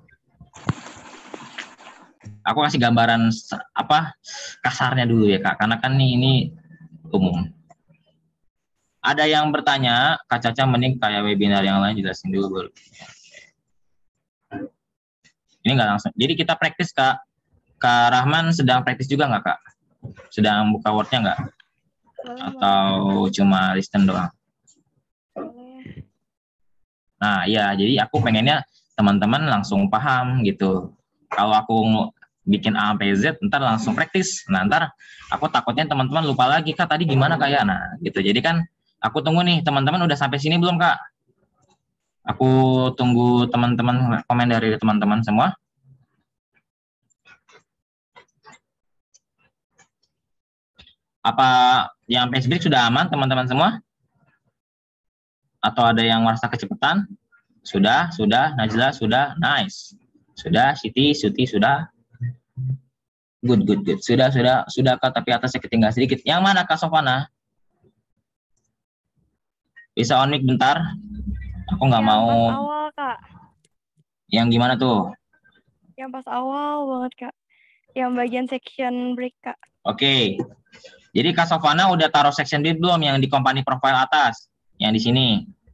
Aku kasih gambaran apa kasarnya dulu ya Kak karena kan nih ini umum. Ada yang bertanya Kak Caca mending kayak webinar yang lain jelasin dulu baru. Ini nggak langsung. Jadi kita praktis Kak. Kak Rahman sedang praktis juga nggak Kak? Sedang buka Word-nya nggak? Atau cuma listen doang? Nah ya, jadi aku pengennya teman-teman langsung paham gitu. Kalau aku bikin A sampai Z, ntar langsung praktis. Nah ntar aku takutnya teman-teman lupa lagi Kak tadi gimana kayak. Nah gitu. Jadi kan aku tunggu nih teman-teman udah sampai sini belum Kak? Aku tunggu teman-teman komen dari teman-teman semua. Apa yang page break sudah aman teman-teman semua? Atau ada yang merasa kecepatan? Sudah, sudah, Najla, sudah, nice. Sudah, Siti, Suti, sudah. Good, good, good. Sudah, sudah, sudah Kak, tapi atasnya ketinggalan sedikit. Yang mana Kak Sofana? Bisa on mic bentar? Aku nggak mau. Yang pas awal Kak. Yang gimana tuh? Yang pas awal banget Kak. Yang bagian section break Kak. Oke. Okay. Jadi Kak Sofana udah taruh section break belum yang di company profile atas? Yang di sini.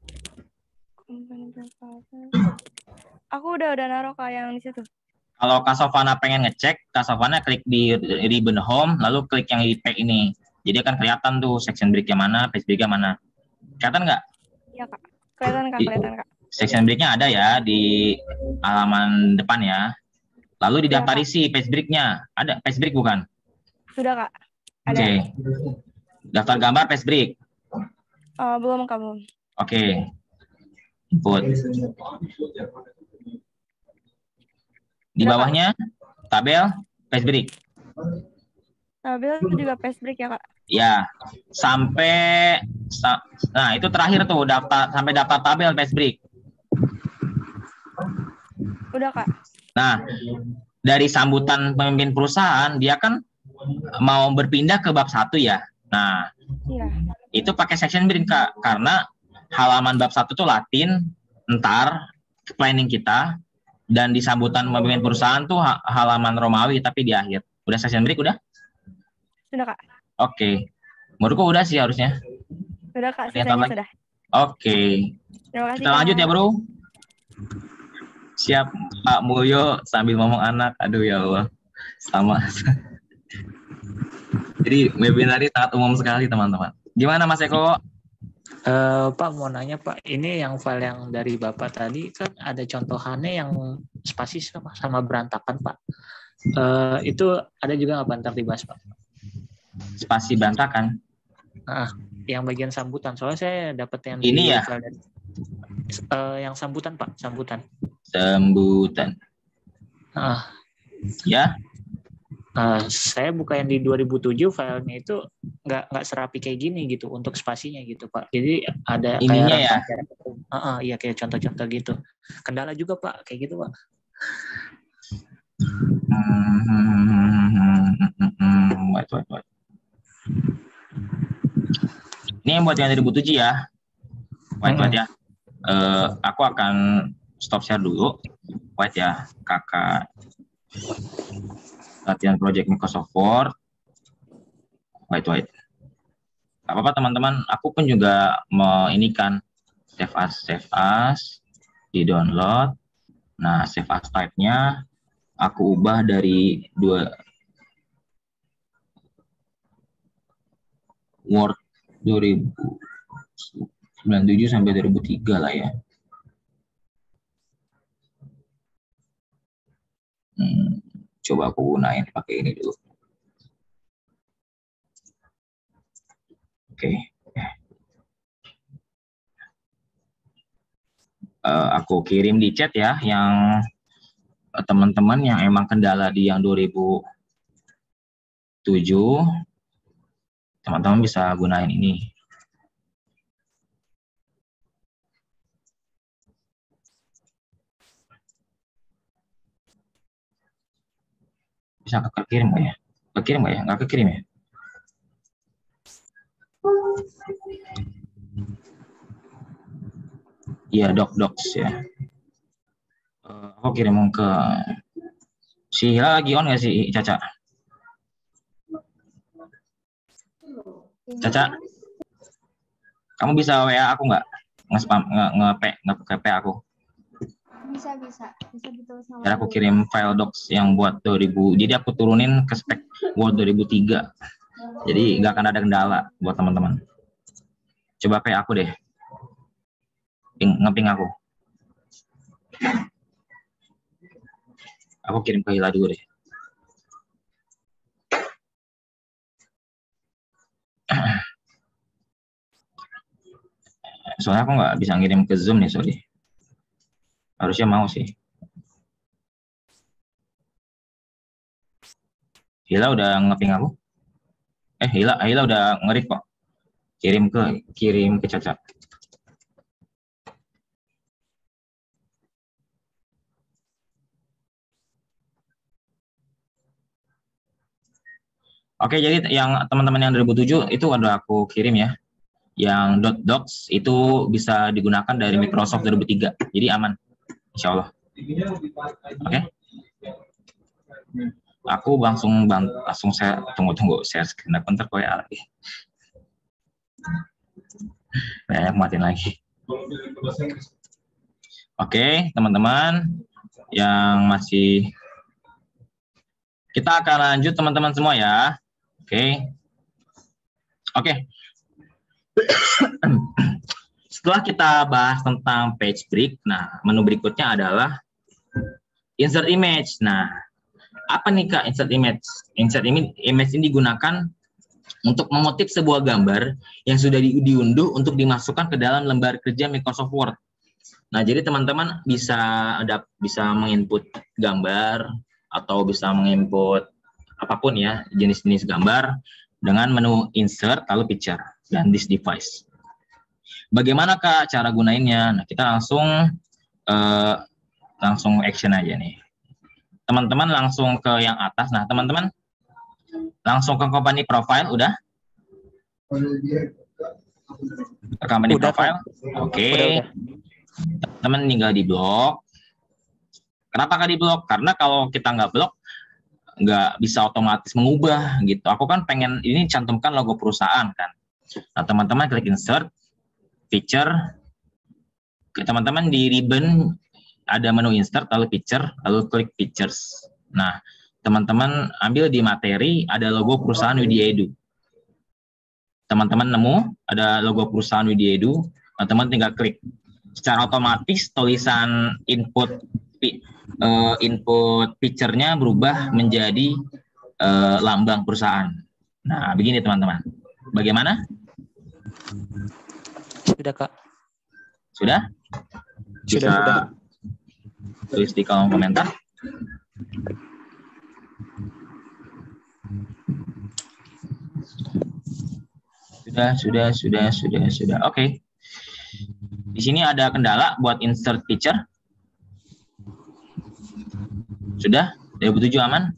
Aku udah udah naruh Kak yang di situ. Kalau Kak Sofana pengen ngecek, Kak Sofana klik di ribbon home, lalu klik yang di pack ini. Jadi akan kelihatan tuh section break-nya mana, page break-nya mana. Kelihatan nggak? Iya Kak. Kelihatan Kak, kelihatan Kak. Section break-nya ada ya di halaman depan ya. Lalu di daftar isi page break-nya. Ada page break bukan? Sudah Kak. Oke. Okay. Daftar gambar page break. Uh, belum Kak, belum. Oke. Okay. Input. Di Udah, bawahnya tabel page break. Tabel itu juga page break ya, Kak? Ya, sampai nah itu terakhir tuh daftar sampai daftar tabel page break. Udah, Kak. Nah, dari sambutan pemimpin perusahaan dia kan mau berpindah ke bab satu ya. Nah, Iya. itu pakai section break, Kak, karena halaman bab satu tuh Latin, ntar planning kita, dan di sambutan pemimpin perusahaan tuh halaman Romawi tapi di akhir. Udah section break udah? Sudah, Kak. Oke. Menurutku udah sih harusnya. Sudah, Kak. Ternyata Sisanya lagi. sudah. Oke. Terima kasih, Kita Kak. lanjut ya, Bro. Siap, Pak Mulyo sambil ngomong anak. Aduh ya Allah. Sama. Jadi webinar ini sangat umum sekali, teman-teman. Gimana Mas Eko? Uh, Pak mau nanya Pak, ini yang file yang dari Bapak tadi kan ada contohannya yang spasi sama, sama berantakan Pak. Uh, itu ada juga nggak Pak ntar dibahas Pak? Spasi berantakan? Nah, yang bagian sambutan. Soalnya saya dapat yang ini di ya? file dari, uh, yang sambutan Pak, sambutan. Sambutan. Nah, ya? Uh, saya buka yang di dua ribu tujuh filenya itu nggak nggak serapi kayak gini gitu untuk spasinya gitu Pak. Jadi ada ininya kayak ya? Uh, uh, iya kayak contoh-contoh gitu. Kendala juga Pak kayak gitu Pak. Hmm, wait, wait, wait. Ini yang buat yang dua ribu tujuh ya. Wait, wait ya. Uh, aku akan stop share dulu. Wait ya, kakak. Latihan project Microsoft Word. Wait, wait. Gak apa-apa teman-teman, aku pun juga mau ini kan save as, save as, di download. Nah, save as type-nya aku ubah dari dua Word dua ribu sembilan puluh tujuh sampai dua ribu tiga lah ya. Hmm, coba aku gunain pakai ini dulu. Oke. Okay. Uh, aku kirim di chat ya yang teman-teman yang emang kendala di yang dua ribu tujuh, teman-teman bisa gunain ini. Bisa kekirim nggak ya? Kekirim nggak ya? Nggak kekirim ya? Iya, doc docs ya. Uh, aku kirim ke si Hila lagi on nggak sih Caca? Caca, kamu bisa W A aku nggak? Nge-spam, nge-P, nge-P aku. Bisa, bisa. Bisa gitu sama. Jadi aku kirim file docs yang buat dua ribu. Jadi aku turunin ke spek Word dua ribu tiga. Jadi nggak akan ada kendala buat teman-teman. Coba P aku deh. Ping, ngeping aku. Aku kirim ke Hila dulu deh. Soalnya aku nggak bisa ngirim ke Zoom nih, sorry. Harusnya mau sih. Hila udah ngeping aku? Eh, Hila, Hila udah ngerik kok. Kirim ke kirim ke Caca. Oke, jadi yang teman-teman yang dua ribu tujuh itu udah aku kirim ya. Yang .docs itu bisa digunakan dari Microsoft dua ribu tiga. Jadi aman, insya Allah. Oke. Aku langsung bang, langsung saya tunggu-tunggu share screen aku ntar koyak lagi. Banyak matiin lagi. Oke, teman-teman yang masih, kita akan lanjut teman-teman semua ya. Oke. Oke. Setelah kita bahas tentang page break, nah menu berikutnya adalah insert image. Nah, apa nih Kak insert image? Insert image, image ini digunakan untuk mengutip sebuah gambar yang sudah di, diunduh untuk dimasukkan ke dalam lembar kerja Microsoft Word. Nah, jadi teman-teman bisa ada bisa menginput gambar atau bisa menginput apapun ya, jenis-jenis gambar dengan menu insert lalu picture dan this device. Bagaimana Kak cara gunainnya? Nah, kita langsung eh, langsung action aja nih. Teman-teman langsung ke yang atas. Nah, teman-teman langsung ke company profile udah? Ke company Udah, profile. Oke. Okay. Teman tinggal di blok. Kenapa Kak di blok? Karena kalau kita nggak blok nggak bisa otomatis mengubah gitu. Aku kan pengen ini cantumkan logo perusahaan kan. Nah, teman-teman klik insert, picture. Teman-teman di ribbon ada menu insert, lalu picture, lalu klik pictures. Nah, teman-teman ambil di materi ada logo perusahaan Widya Edu. Teman-teman nemu ada logo perusahaan Widya Edu, teman-teman tinggal klik. Secara otomatis tulisan input uh, input picture-nya berubah menjadi uh, lambang perusahaan. Nah, begini teman-teman. Bagaimana? Sudah, Kak. Sudah? Bisa Sudah, sudah. tulis di kolom komentar. Sudah, sudah, sudah, sudah, sudah. Oke. Okay. Di sini ada kendala buat insert picture. Sudah? dua ribu tujuh aman?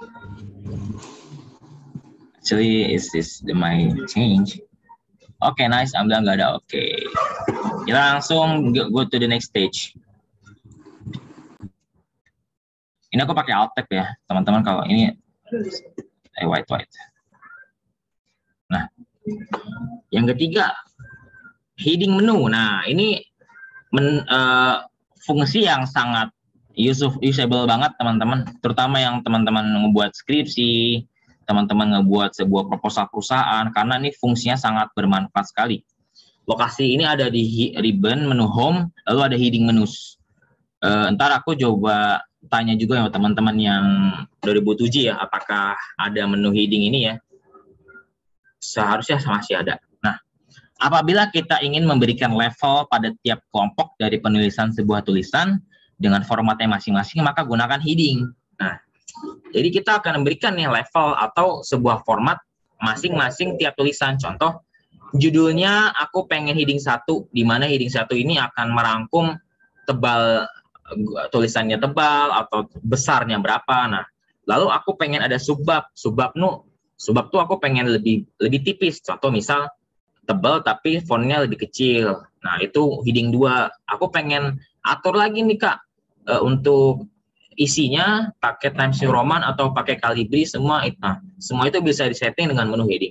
Actually, is this the my change? Oke, okay, nice. Alhamdulillah nggak ada. Oke. Okay. Kita langsung go to the next stage. Ini aku pakai alt tab ya, teman-teman. Kalau ini eh, white white. Nah, yang ketiga heading menu. Nah, ini men, uh, fungsi yang sangat usable banget teman-teman. Terutama yang teman-teman membuat skripsi, teman-teman ngebuat sebuah proposal perusahaan, karena ini fungsinya sangat bermanfaat sekali. Lokasi ini ada di ribbon menu home, lalu ada heading menus. Uh, ntar aku coba tanya juga ya teman-teman yang dua ribu tujuh ya, apakah ada menu heading ini ya? Seharusnya masih ada. Nah, apabila kita ingin memberikan level pada tiap kelompok dari penulisan sebuah tulisan dengan formatnya masing-masing, maka gunakan heading. Nah, jadi kita akan memberikan nih level atau sebuah format masing-masing tiap tulisan. Contoh, judulnya aku pengen heading satu, di mana heading satu ini akan merangkum tebal tulisannya tebal atau besarnya berapa. Nah, lalu aku pengen ada subbab. Subbab nu, subbab tuh aku pengen lebih lebih tipis. Contoh misal tebal tapi fontnya lebih kecil. Nah, itu heading dua. Aku pengen atur lagi nih Kak e, untuk isinya pakai Times New Roman atau pakai Calibri semua itu. Nah, semua itu bisa disetting dengan menu heading.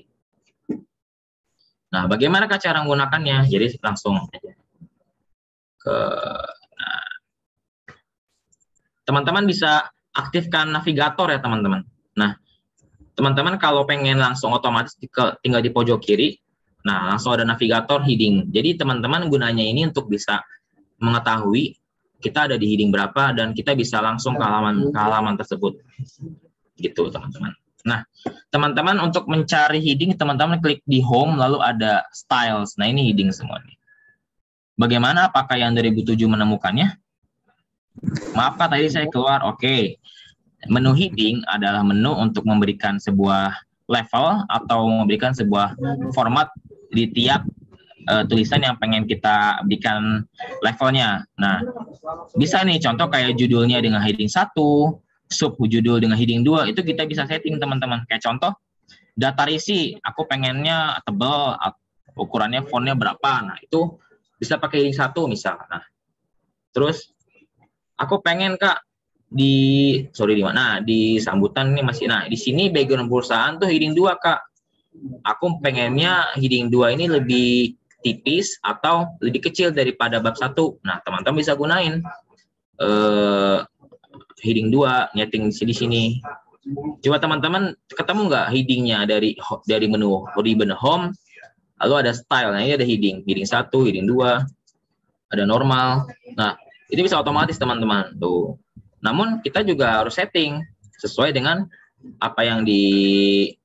Nah, bagaimana Kak cara menggunakannya? Jadi langsung aja ke nah, teman-teman bisa aktifkan navigator ya teman-teman. Nah, teman-teman kalau pengen langsung otomatis tinggal di pojok kiri. Nah, langsung ada navigator heading. Jadi teman-teman gunanya ini untuk bisa mengetahui kita ada di heading berapa dan kita bisa langsung ke halaman ke halaman tersebut. Gitu, teman-teman. Nah, teman-teman untuk mencari heading, teman-teman klik di home lalu ada styles. Nah, ini heading semuanya. Bagaimana? Apakah yang dua ribu tujuh menemukannya? Maaf Kak, tadi saya keluar. Oke. Okay. Menu heading adalah menu untuk memberikan sebuah level atau memberikan sebuah format di tiap uh, tulisan yang pengen kita berikan levelnya. Nah, bisa nih contoh kayak judulnya dengan heading satu, sub judul dengan heading dua, itu kita bisa setting teman-teman. Kayak contoh, data isi, aku pengennya tebal, ukurannya fontnya berapa. Nah, itu bisa pakai heading satu misal. Nah, terus aku pengen Kak di sorry di mana? Nah, di sambutan ini masih. Nah, di sini background perusahaan tuh heading dua Kak. Aku pengennya heading dua ini lebih tipis atau lebih kecil daripada bab satu. Nah, teman-teman bisa gunain eh, heading dua, nyeting di sini. Coba teman-teman ketemu nggak headingnya dari dari menu ribbon home, lalu ada style. Nah, ini ada heading, heading satu, heading dua, ada normal. Nah, itu bisa otomatis teman-teman tuh. Namun kita juga harus setting sesuai dengan apa yang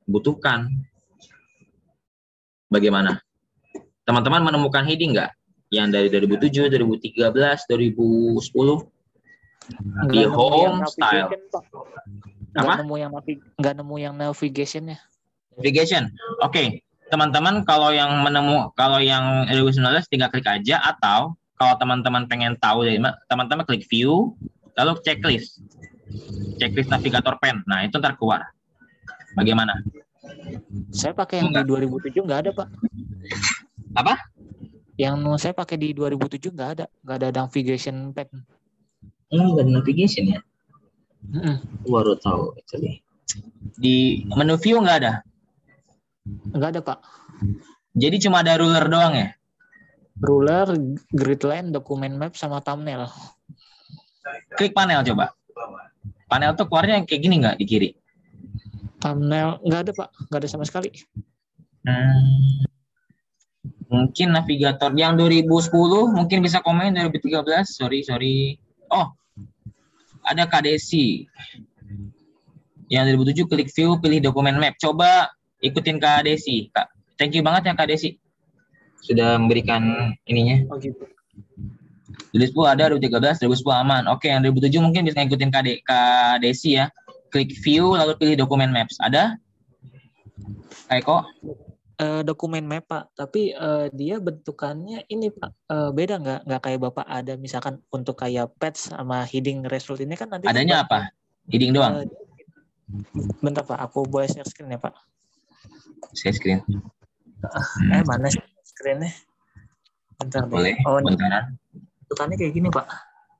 dibutuhkan. Bagaimana? Teman-teman menemukan heading nggak? Yang dari dua ribu tujuh, dua ribu tiga belas, dua ribu sepuluh di Nggak nemu yang home style. navigation, Pak. Nggak Apa? nemu yang navi- nggak nemu yang navigationnya. Navigation. Oke, teman-teman kalau yang menemu kalau yang dua ribu sembilan belas tinggal klik aja, atau kalau teman-teman pengen tahu dari mana, teman-teman klik view lalu checklist. Checklist navigator pen. Nah, itu ntar keluar. Bagaimana? Saya pakai yang di dua ribu tujuh nggak ada, Pak. Apa? Yang saya pakai di dua ribu tujuh nggak ada, nggak ada navigation pen. Oh, nggak ada navigation ya? Mm-mm. Baru tahu actually. Di menu view nggak ada? Nggak ada, Pak. Jadi cuma ada ruler doang ya? Ruler, grid line, document map, sama thumbnail. Klik panel coba. Panel tuh keluarnya kayak gini nggak di kiri? Thumbnail nggak ada, Pak. Nggak ada sama sekali. Hmm, mungkin navigator yang dua ribu sepuluh mungkin bisa komen. Dua ribu tiga belas, sorry sorry. Oh, ada K D C. Yang dua ribu tujuh klik view, pilih dokumen map. Coba ikutin K D C, Kak. Thank you banget ya K D C. Sudah memberikan ininya. Oh gitu. dua ribu sepuluh ada, dua ribu tiga belas, dua ribu sepuluh aman. Oke, yang dua ribu tujuh mungkin bisa ngikutin K D, K D C ya. Klik view lalu pilih dokumen maps. Ada? Kayak kok? Uh, dokumen map, Pak. Tapi uh, dia bentukannya ini, Pak. Uh, beda nggak? Nggak kayak Bapak ada misalkan untuk kayak patch sama heading result ini kan nanti. Adanya apa? Heading doang? Uh, bentar, Pak. Aku boleh share screen ya, Pak? Share screen. Hmm. Eh, mana sih screen-nya? Bentar, boleh. Oh, bentaran. Bentukannya kayak gini, Pak.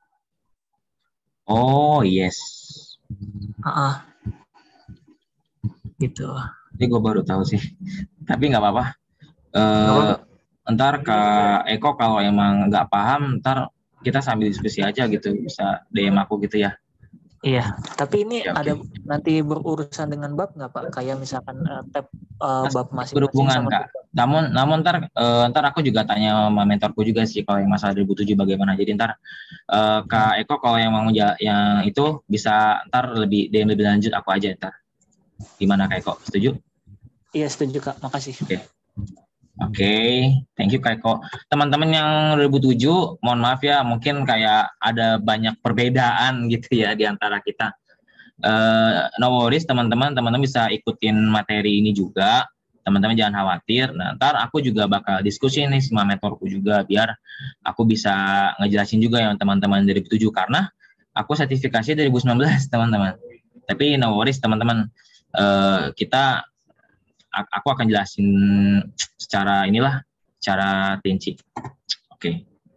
Oh, yes. Uh-uh. Gitu. Ini gue baru tahu sih. Tapi nggak apa-apa. Uh, ntar Kak Eko kalau emang nggak paham, ntar kita sambil diskusi aja gitu. Bisa D M aku gitu ya. Iya, tapi ini ya, ada okay. nanti berurusan dengan bab nggak, Pak? Kayak misalkan uh, tab uh, bab masing-masing berhubungan, sama Kak. Namun, namun ntar, uh, ntar aku juga tanya sama mentorku juga sih kalau yang masalah dua ribu tujuh bagaimana. Jadi ntar uh, Kak Eko kalau yang mau yang itu bisa ntar lebih D M lebih lanjut aku aja ntar. Gimana Kak Eko? Setuju? Iya, setuju, Kak. Makasih. Oke. Okay. Oke, okay. Thank you Kak Eko. Teman-teman yang dua ribu tujuh, mohon maaf ya, mungkin kayak ada banyak perbedaan gitu ya di antara kita. Uh, no worries teman-teman, teman-teman bisa ikutin materi ini juga. Teman-teman jangan khawatir. Nah, ntar aku juga bakal diskusi nih sama mentorku juga biar aku bisa ngejelasin juga yang teman-teman dua ribu tujuh karena aku sertifikasi dua ribu sembilan belas teman-teman. Tapi no worries teman-teman, uh, kita aku akan jelasin secara inilah, secara rinci. Oke. Okay.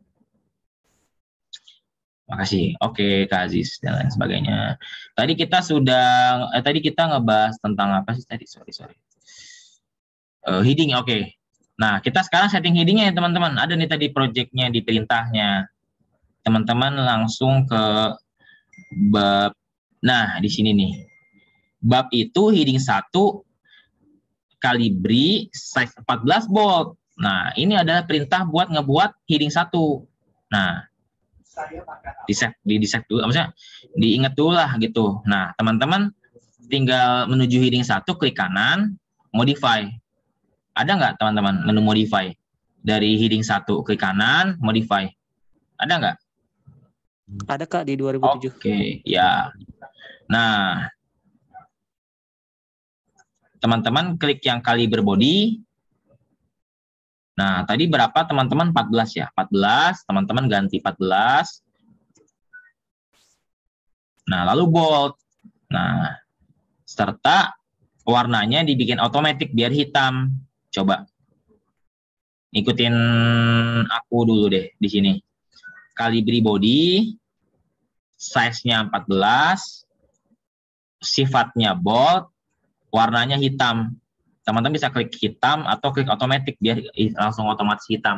Makasih. Oke, okay, Kak Aziz dan lain sebagainya. Tadi kita sudah, eh, tadi kita ngebahas tentang apa sih tadi? Sorry, sorry. Uh, heading, oke. Okay. Nah, kita sekarang setting headingnya ya teman-teman. Ada nih tadi projectnya di perintahnya. Teman-teman langsung ke bab. Nah, di sini nih. Bab itu heading satu. Calibri size empat belas bold. Nah, ini adalah perintah buat ngebuat heading satu. Nah, di set di, di set dulu, maksudnya diingat dulu lah gitu. Nah, teman-teman tinggal menuju heading satu, klik kanan, modify. Ada nggak teman-teman menu modify? Dari heading satu, klik kanan, modify. Ada nggak? Ada Kak di dua ribu tujuh. Oke, okay, ya. Nah, teman-teman klik yang kaliber body. Nah, tadi berapa teman-teman? empat belas ya. empat belas, teman-teman ganti empat belas. Nah, lalu bold. Nah, serta warnanya dibikin otomatis biar hitam. Coba. Ikutin aku dulu deh di sini. Calibri body. Size-nya empat belas. Sifatnya bold. Warnanya hitam. Teman-teman bisa klik hitam atau klik otomatis biar langsung otomatis hitam.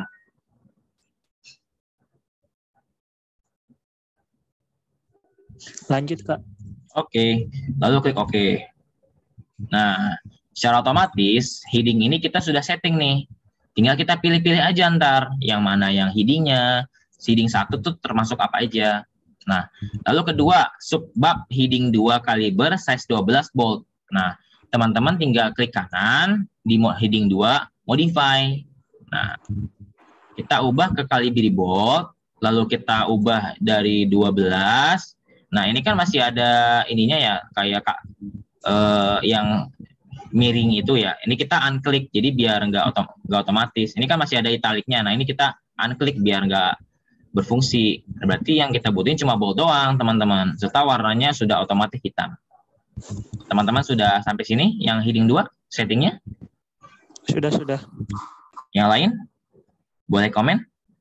Lanjut, Kak. Oke, okay. Lalu klik oke. Okay. Nah, secara otomatis heading ini kita sudah setting nih. Tinggal kita pilih-pilih aja ntar yang mana yang headingnya. Heading satu tuh termasuk apa aja. Nah, lalu kedua, subbab heading dua kaliber size dua belas bold. Nah, teman-teman tinggal klik kanan di heading dua, modify. Nah, Kita ubah ke Calibri bold, lalu kita ubah dari dua belas. Nah, ini kan masih ada ininya ya, kayak kak eh, yang miring itu ya. Ini kita unklik, jadi biar nggak otom nggak otomatis. Ini kan masih ada italiknya. Nah, ini kita unklik biar nggak berfungsi. Berarti yang kita butuhin cuma bold doang, teman-teman. Serta warnanya sudah otomatis hitam. Teman-teman sudah sampai sini yang heading dua settingnya? Sudah, sudah. Yang lain? Boleh komen?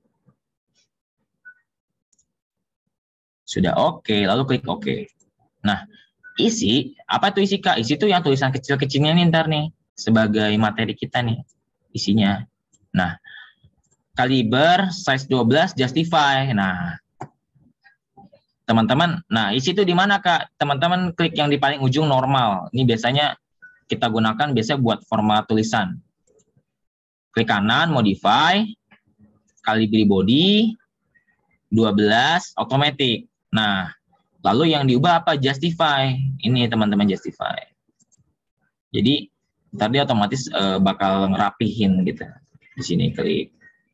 Sudah oke, okay. Lalu klik oke. Okay. Nah, isi, apa tuh isi Kak? Isi tuh yang tulisan kecil-kecilnya nih ntar nih, sebagai materi kita nih, isinya. Nah, kaliber, size dua belas, justify. Nah, teman-teman, nah isi itu di mana Kak? Teman-teman klik yang di paling ujung normal. Ini biasanya kita gunakan biasanya buat format tulisan. Klik kanan, modify, Calibri body, dua belas, automatic. Nah, lalu yang diubah apa? Justify. Ini teman-teman justify. Jadi, tadi otomatis uh, bakal ngerapihin gitu. Di sini klik.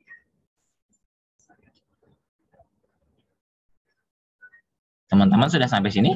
Teman-teman sudah sampai sini?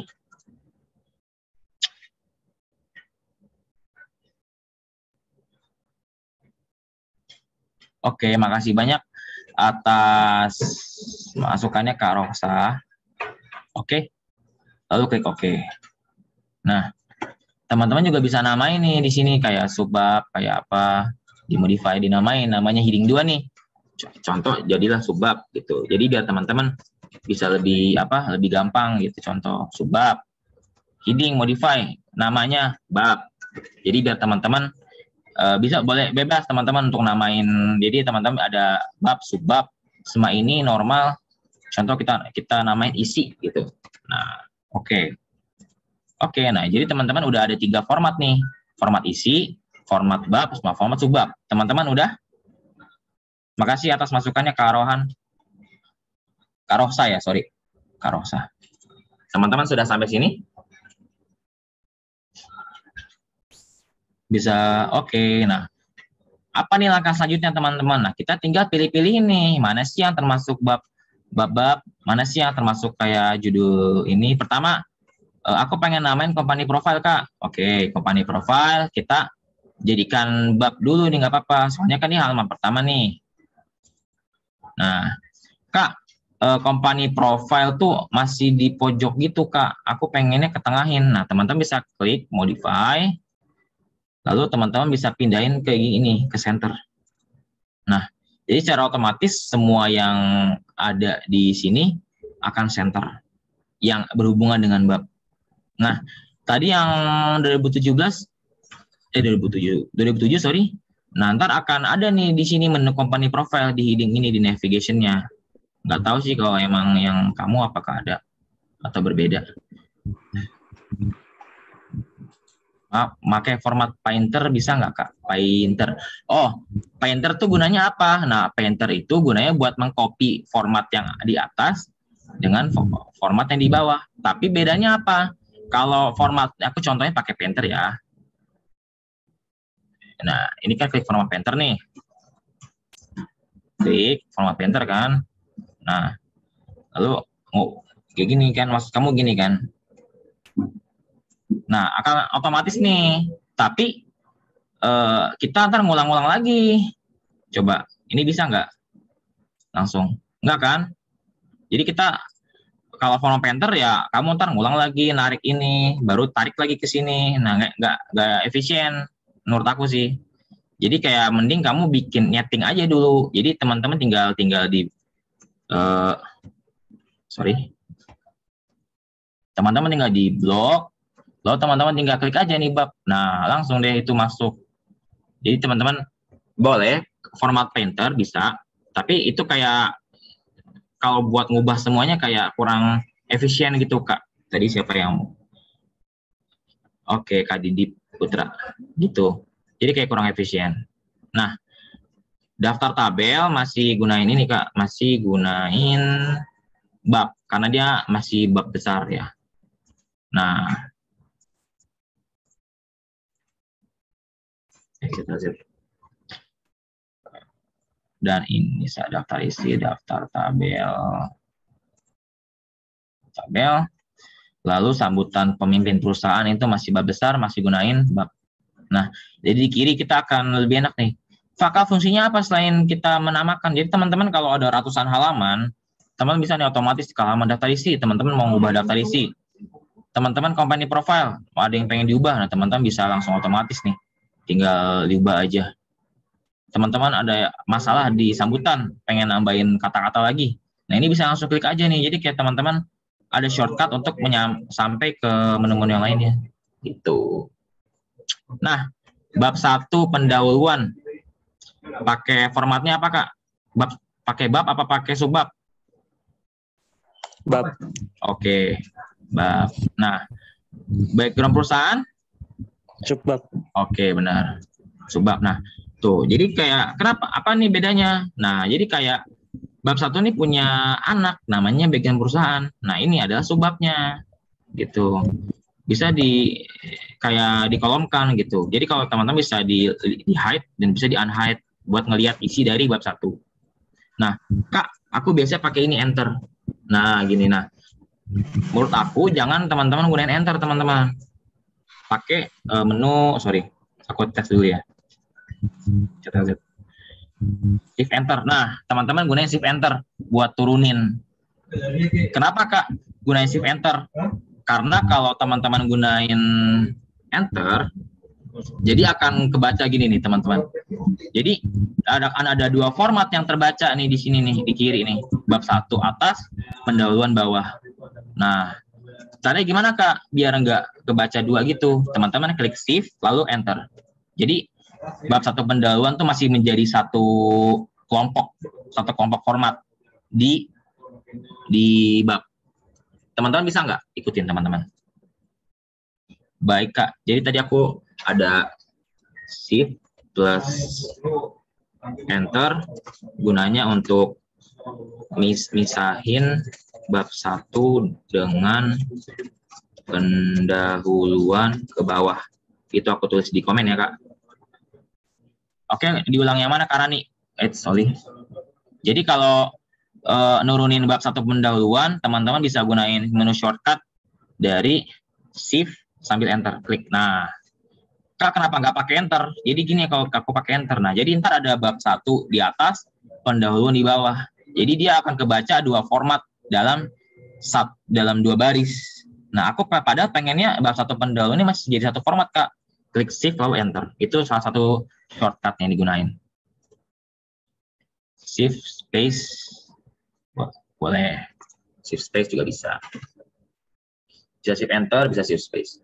Oke, makasih banyak atas masukannya Kak Rosa. Oke, lalu klik oke. Nah, teman-teman juga bisa namain nih di sini kayak subbab, kayak apa, dimodify, dinamain, namanya heading dua nih. Contoh jadilah subbab gitu. Jadi biar teman-teman bisa lebih apa, lebih gampang gitu. Contoh subbab, heading modify, namanya bab. Jadi biar teman-teman Uh, bisa boleh bebas teman-teman untuk namain. Jadi teman-teman ada bab, subbab, semua ini normal. Contoh kita kita namain isi gitu. Nah, oke. Okay. Oke, okay, nah jadi teman-teman udah ada tiga format nih. Format isi, format bab, sama format subbab. Teman-teman udah? Makasih atas masukannya Kak Rohan. Kak Rosa ya, sorry. Kak Rosa. Teman-teman sudah sampai sini? Bisa, oke. Okay. Nah, apa nih langkah selanjutnya teman-teman? Nah, kita tinggal pilih-pilih nih, mana sih yang termasuk bab bab-bab, mana sih yang termasuk kayak judul ini. Pertama, aku pengen namain company profile Kak. Oke, okay, company profile kita jadikan bab dulu nih, nggak apa-apa. Soalnya kan ini halaman pertama nih. Nah, Kak, company profile tuh masih di pojok gitu Kak. Aku pengennya ketengahin. Nah, teman-teman bisa klik modify. Lalu teman-teman bisa pindahin ke ini, ke center. Nah, jadi secara otomatis semua yang ada di sini akan center yang berhubungan dengan bab. Nah, tadi yang dua ribu tujuh belas, eh dua ribu tujuh, dua ribu tujuh sorry. Nah, ntar akan ada nih di sini menu company profile di heading ini, di navigation-nya. Nggak tahu sih kalau emang yang kamu apakah ada atau berbeda. Pakai format Painter bisa nggak Kak? Painter. Oh, Painter tuh gunanya apa? Nah, Painter itu gunanya buat mengcopy format yang di atas dengan format yang di bawah. Tapi bedanya apa? Kalau format, aku contohnya pakai Painter ya. Nah, ini kan klik format Painter nih. Klik format Painter kan. Nah, lalu oh, kayak gini kan, maksud kamu gini kan? Nah, akan otomatis nih. Tapi uh, kita ntar ngulang-ngulang lagi. Coba, ini bisa nggak? Langsung. Nggak kan? Jadi kita, kalau format Painter ya, kamu ntar ngulang lagi, narik ini, baru tarik lagi ke sini. Nah, nggak, nggak, nggak efisien menurut aku sih. Jadi kayak mending kamu bikin nyeting aja dulu. Jadi teman-teman tinggal tinggal di, uh, sorry. Teman-teman tinggal di blog. Lalu teman-teman tinggal klik aja nih bab. Nah, langsung deh itu masuk. Jadi teman-teman boleh format Painter bisa, tapi itu kayak kalau buat ngubah semuanya kayak kurang efisien gitu Kak. Tadi siapa yang Oke, Kak Didi Putra. Gitu. Jadi kayak kurang efisien. Nah, daftar tabel masih gunain ini Kak, masih gunain bab karena dia masih bab besar ya. Nah, dan ini saya daftar isi, daftar tabel, tabel. Lalu sambutan pemimpin perusahaan itu masih bab besar, masih gunain bab. Nah, jadi di kiri kita akan lebih enak nih. Fakal fungsinya apa selain kita menamakan? Jadi teman-teman kalau ada ratusan halaman, teman bisa nih otomatis ke halaman daftar isi, teman-teman mau ngubah daftar isi. Teman-teman company profile, ada yang pengen diubah, nah teman-teman bisa langsung otomatis nih, tinggal diubah aja. Teman-teman ada masalah di sambutan, pengen nambahin kata-kata lagi. Nah ini bisa langsung klik aja nih, jadi kayak teman-teman ada shortcut untuk menyam, sampai ke menu-menu yang lainnya. Gitu. Nah, bab satu pendahuluan. Pakai formatnya apa, Kak? Bab pakai bab apa pakai subbab? Bab. Oke, bab. Nah, background perusahaan? Subbab. Oke, benar. Subbab. Nah, tuh. Jadi kayak kenapa? Apa nih bedanya? Nah, jadi kayak bab satu ini punya anak, namanya bagian perusahaan. Nah, ini adalah subbabnya, gitu. Bisa di kayak dikolomkan gitu. Jadi kalau teman-teman bisa di, di hide dan bisa di unhide buat ngelihat isi dari bab satu. Nah, Kak, aku biasanya pakai ini enter. Nah, gini nah. Menurut aku jangan teman-teman gunain enter, teman-teman. Pakai uh, menu, sorry. Aku tes dulu ya. Cetak. Shift enter. Nah, teman-teman gunain shift enter buat turunin. Kenapa, Kak, gunain shift enter? Karena kalau teman-teman gunain enter, jadi akan kebaca gini nih, teman-teman. Jadi ada ada dua format yang terbaca nih di sini nih, di kiri nih. Bab satu atas, pendahuluan bawah. Nah, caranya gimana, Kak? Biar nggak kebaca dua gitu. Teman-teman klik shift lalu enter. Jadi bab satu pendahuluan tuh masih menjadi satu kelompok, satu kelompok format di di bab. Teman-teman bisa nggak ikutin, teman-teman? Baik, Kak. Jadi tadi aku ada shift plus enter gunanya untuk mis misahin bab satu dengan pendahuluan ke bawah. Itu aku tulis di komen ya, Kak. Oke, diulang yang mana, Kak Rani? Eh, sorry. Jadi kalau uh, nurunin bab satu pendahuluan, teman-teman bisa gunain menu shortcut dari shift sambil enter, klik. Nah, Kak, kenapa nggak pakai enter? Jadi gini kalau aku pakai enter. Nah, jadi ntar ada bab satu di atas, pendahuluan di bawah. Jadi dia akan kebaca dua format dalam sub, dalam dua baris. Nah, aku padahal pengennya bab satu pendahuluan ini masih jadi satu format, Kak. Klik shift lalu enter. Itu salah satu shortcut yang digunain. Shift space boleh, shift space juga bisa. Bisa shift enter, bisa shift space.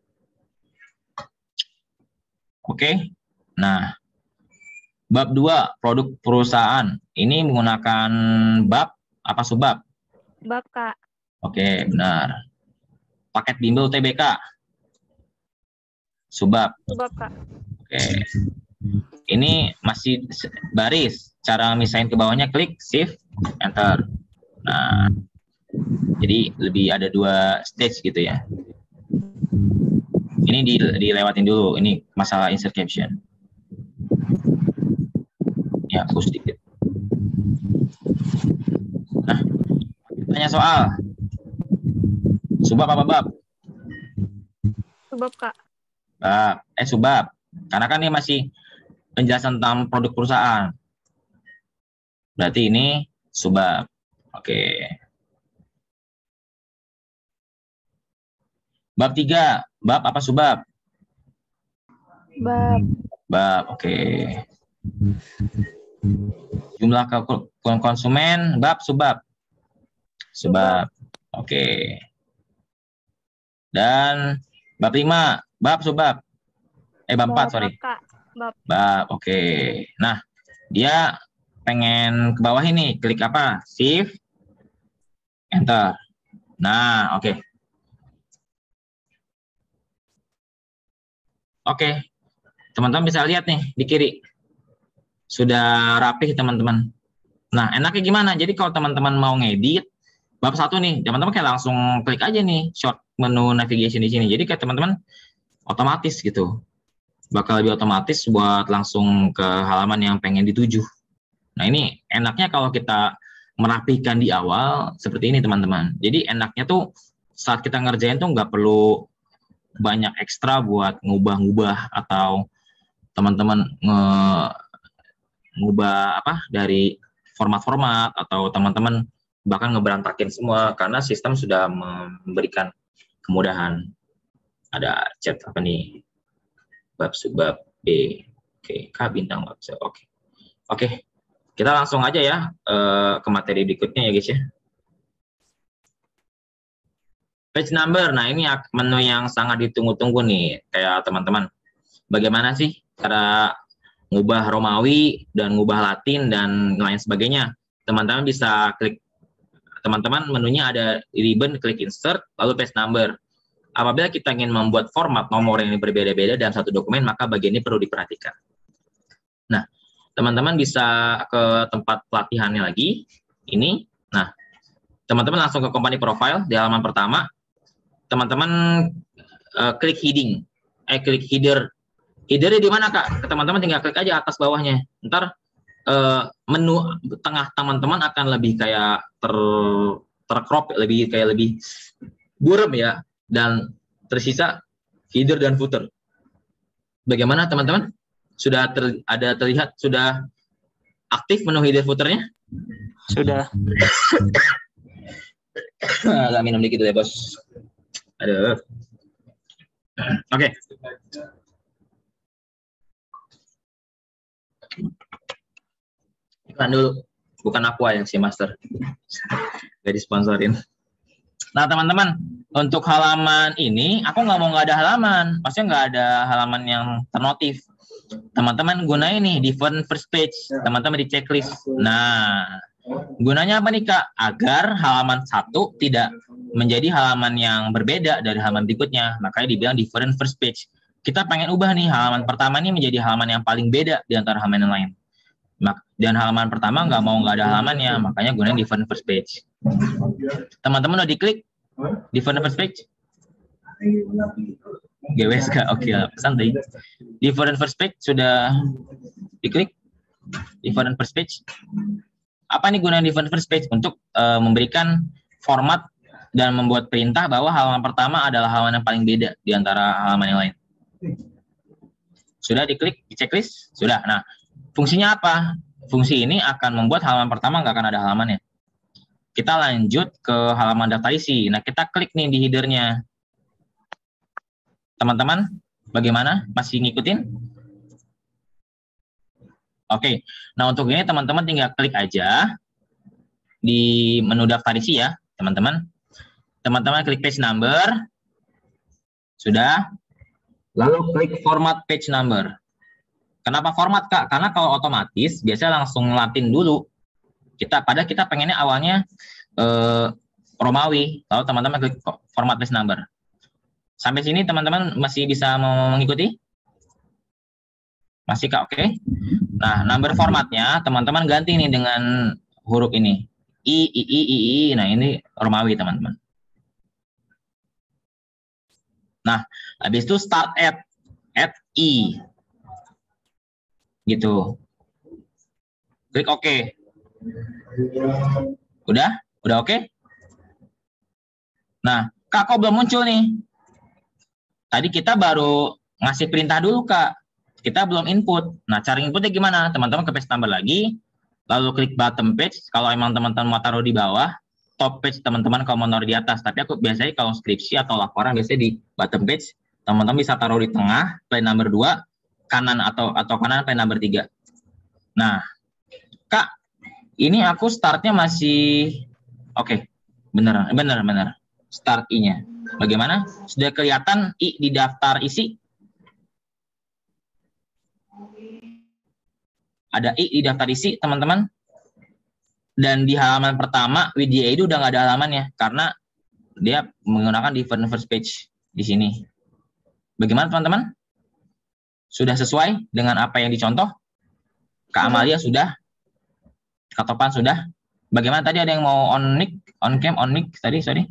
Oke. Nah, bab dua produk perusahaan. Ini menggunakan bab apa subbab? Bab, Kak. Oke, benar. Paket bimbel T B K. Subbab. Subbab, Kak. Oke. Ini masih baris. Cara misahin ke bawahnya klik shift enter. Nah, jadi lebih ada dua stage gitu ya. Ini di, dilewatin dulu. Ini masalah insert caption. Ya, push sedikit. Nah, tanya soal. Subbab apa bab? Subbab, Kak. Bab. Eh, subbab. Karena kan ini masih penjelasan tentang produk perusahaan. Berarti ini subbab. Oke. Bab tiga. Bab apa subbab? Bab. Bab. Oke. Jumlah konsumen. Bab subbab. Subbab. Oke. Dan bab lima. Bab subbab. Eh, bab empat, sorry. Kak. Bab. Bab. Oke. Nah, dia pengen ke bawah ini, klik apa? Shift, enter. Nah, oke. Okay. Oke, okay. Teman-teman bisa lihat nih di kiri. Sudah rapih, teman-teman. Nah, enaknya gimana? Jadi kalau teman-teman mau ngedit, bab satu nih, teman-teman kayak langsung klik aja nih, short menu navigation di sini. Jadi kayak teman-teman otomatis gitu. Bakal lebih otomatis buat langsung ke halaman yang pengen dituju. Nah, ini enaknya kalau kita merapikan di awal seperti ini, teman-teman. Jadi enaknya tuh saat kita ngerjain tuh nggak perlu banyak ekstra buat ngubah-ngubah atau teman-teman nge ngubah apa dari format-format atau teman-teman bahkan ngeberantakin semua karena sistem sudah memberikan kemudahan. Ada chat apa nih? Bab subbab B. Oke, K bintang bab. Oke. Oke. Kita langsung aja ya uh, ke materi berikutnya ya guys ya. Page number. Nah, ini menu yang sangat ditunggu-tunggu nih kayak teman-teman. Bagaimana sih cara ngubah Romawi dan ngubah Latin dan lain sebagainya? Teman-teman bisa klik, teman-teman menunya ada ribbon, klik insert, lalu page number. Apabila kita ingin membuat format nomor yang berbeda-beda dalam satu dokumen, maka bagian ini perlu diperhatikan. Nah, teman-teman bisa ke tempat pelatihannya lagi, ini. Nah, teman-teman langsung ke company profile di halaman pertama. Teman-teman uh, klik heading, eh klik header. Headernya di mana Kak? Teman-teman tinggal klik aja atas bawahnya. Ntar uh, menu tengah teman-teman akan lebih kayak ter tercrop, lebih kayak lebih buram ya, dan tersisa header dan footer. Bagaimana teman-teman? Sudah ter, ada terlihat sudah aktif menu header footernya? Sudah. Agak minum dikit ya bos. Aduh. Oke. Okay. Iklan dulu. Bukan Aqua yang si Master. Gak disponsorin. Nah teman-teman, untuk halaman ini aku nggak mau nggak ada halaman, maksudnya nggak ada halaman yang ternotif. Teman-teman gunain nih different first page, teman-teman di checklist. Nah, gunanya apa nih Kak? Agar halaman satu tidak menjadi halaman yang berbeda dari halaman berikutnya, makanya dibilang different first page. Kita pengen ubah nih halaman pertama ini menjadi halaman yang paling beda di antara halaman yang lain. Dan halaman pertama nggak mau nggak ada halamannya, makanya gunain different first page. Teman-teman udah diklik different first page? G W S K, oke, okay, santai. Different first page sudah diklik? Different first page. Apa nih gunanya different first page? Untuk uh, memberikan format dan membuat perintah bahwa halaman pertama adalah halaman yang paling beda di antara halaman yang lain. Sudah diklik di checklist? Sudah. Nah, fungsinya apa? Fungsi ini akan membuat halaman pertama nggak akan ada halamannya. Kita lanjut ke halaman daftar isi. Nah, kita klik nih di headernya. Teman-teman, bagaimana? Masih ngikutin? Oke. Nah, untuk ini teman-teman tinggal klik aja di menu daftar isi ya, teman-teman. Teman-teman klik page number. Sudah. Lalu klik format page number. Kenapa format, Kak? Karena kalau otomatis biasanya langsung Latin dulu. Kita pada kita pengennya awalnya eh, Romawi, lalu teman-teman klik format page number. Sampai sini teman-teman masih bisa mengikuti? Masih Kak, oke? Okay. Nah, number formatnya teman-teman ganti nih dengan huruf ini. I, I, I, I, I. Nah, ini Romawi teman-teman. Nah, habis itu start at, at I. Gitu. Klik oke. Okay. Udah? Udah oke? Okay? Nah, Kak kok belum muncul nih? Tadi kita baru ngasih perintah dulu, Kak. Kita belum input. Nah, cara inputnya gimana? Teman-teman ke page number lagi, lalu klik bottom page. Kalau emang teman-teman mau taruh di bawah, top page teman-teman kalau mau taruh di atas. Tapi aku biasanya kalau skripsi atau laporan biasanya di bottom page. Teman-teman bisa taruh di tengah, play number dua, kanan atau atau kanan play number tiga. Nah, Kak, ini aku startnya masih oke, okay. bener, bener, bener. Start I-nya. Bagaimana? Sudah kelihatan I di daftar isi? Ada I di daftar isi, teman-teman. Dan di halaman pertama, Widya itu udah nggak ada halamannya karena dia menggunakan different first page di sini. Bagaimana, teman-teman? Sudah sesuai dengan apa yang dicontoh? Kak Amalia sudah? Kak Topan sudah? Bagaimana tadi ada yang mau on mic, on cam, on mic tadi, sorry?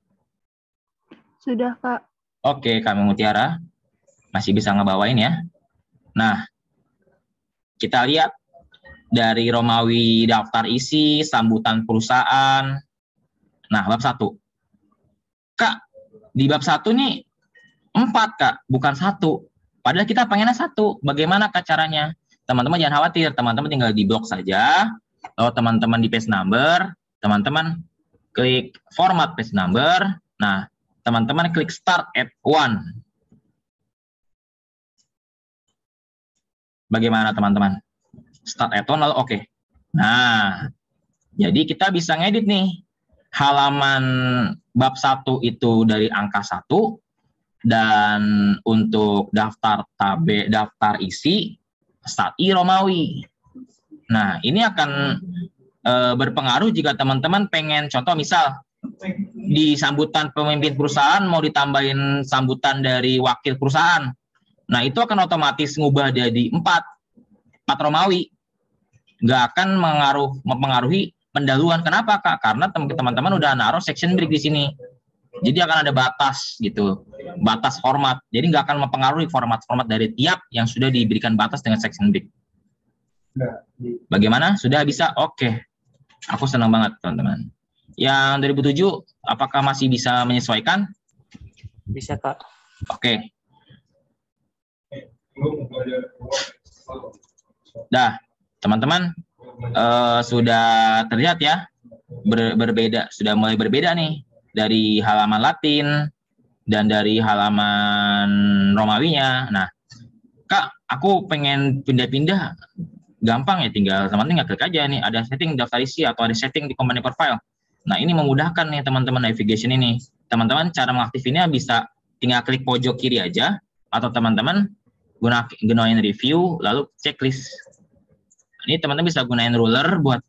Sudah, Kak. Oke, kami Mutiara masih bisa ngebawain ya. Nah, kita lihat dari Romawi daftar isi, sambutan perusahaan. Nah, bab satu. Kak, di bab satu nih empat, Kak, bukan satu. Padahal kita pengennya satu. Bagaimana Kak caranya? Teman-teman jangan khawatir, teman-teman tinggal di blok saja. Lalu teman-teman di page number, teman-teman klik format page number. Nah, teman-teman klik start at one. Bagaimana teman-teman? Start at one lalu oke. Okay. Nah, jadi kita bisa ngedit nih. Halaman bab satu itu dari angka satu. Dan untuk daftar tabe, daftar isi, start i Romawi. Nah, ini akan e, berpengaruh jika teman-teman pengen, contoh misal, di sambutan pemimpin perusahaan mau ditambahin sambutan dari wakil perusahaan. Nah, itu akan otomatis ngubah jadi empat, empat Romawi. Nggak akan mengaruh, mempengaruhi pendahuluan. Kenapa, Kak? Karena teman-teman udah naruh section break di sini. Jadi akan ada batas gitu, batas format. Jadi nggak akan mempengaruhi format-format dari tiap yang sudah diberikan batas dengan section break. Bagaimana? Sudah bisa? Oke. Aku senang banget, teman-teman. Yang dua ribu tujuh, apakah masih bisa menyesuaikan? Bisa, Kak. Oke. Dah, teman-teman, uh, sudah terlihat ya, ber berbeda, sudah mulai berbeda nih dari halaman Latin dan dari halaman Romawinya. Nah, Kak, aku pengen pindah-pindah, gampang ya, tinggal teman-teman tinggal klik aja nih, ada setting daftar isi atau ada setting di command profile. Nah, ini memudahkan nih teman-teman navigation ini. Teman-teman cara mengaktifkannya bisa tinggal klik pojok kiri aja, atau teman-teman guna gunain review lalu checklist. Ini teman-teman bisa gunain ruler buat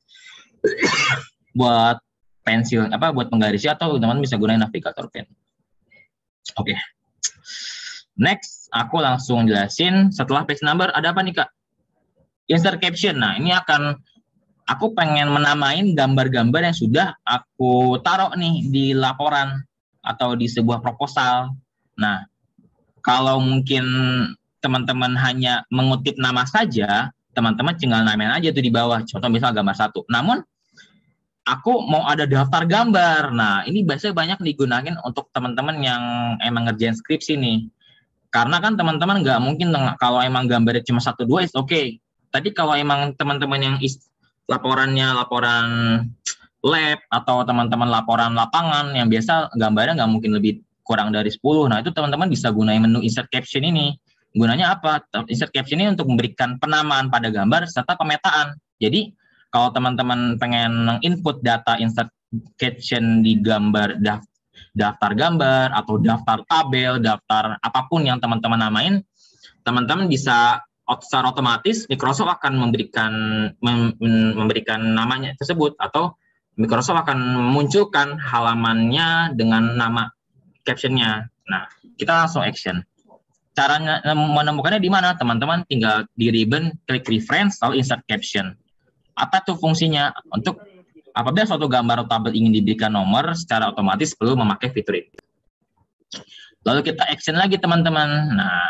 buat pensil apa buat penggarisnya, atau teman-teman bisa gunain navigator pen. Oke. Okay. Next, aku langsung jelasin setelah page number ada apa nih, Kak? Insert caption. Nah, ini akan aku pengen menamain gambar-gambar yang sudah aku taruh nih di laporan atau di sebuah proposal. Nah, kalau mungkin teman-teman hanya mengutip nama saja, teman-teman tinggal namain aja tuh di bawah. Contoh misal gambar satu. Namun, aku mau ada daftar gambar. Nah, ini biasanya banyak digunakan untuk teman-teman yang emang ngerjain skripsi nih. Karena kan teman-teman nggak mungkin kalau emang gambarnya cuma satu dua is oke. Okay. Tapi kalau emang teman-teman yang is, laporannya laporan lab atau teman-teman laporan lapangan yang biasa gambarnya nggak mungkin lebih kurang dari sepuluh. Nah, itu teman-teman bisa gunain menu insert caption ini. Gunanya apa? Insert caption ini untuk memberikan penamaan pada gambar serta pemetaan. Jadi, kalau teman-teman pengen input data insert caption di gambar daftar gambar atau daftar tabel, daftar apapun yang teman-teman namain, teman-teman bisa secara otomatis Microsoft akan memberikan mem, memberikan namanya tersebut, atau Microsoft akan memunculkan halamannya dengan nama captionnya. Nah, kita langsung action. Caranya menemukannya di mana? Teman-teman tinggal di ribbon, klik reference, lalu insert caption. Apa tuh fungsinya? Untuk apabila suatu gambar atau tabel ingin diberikan nomor, secara otomatis perlu memakai fitur ini. Lalu kita action lagi, teman-teman. Nah,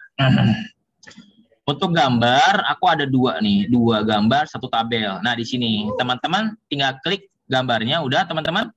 untuk gambar, aku ada dua nih, dua gambar, satu tabel. Nah, di sini, teman-teman tinggal klik gambarnya, udah, teman-teman.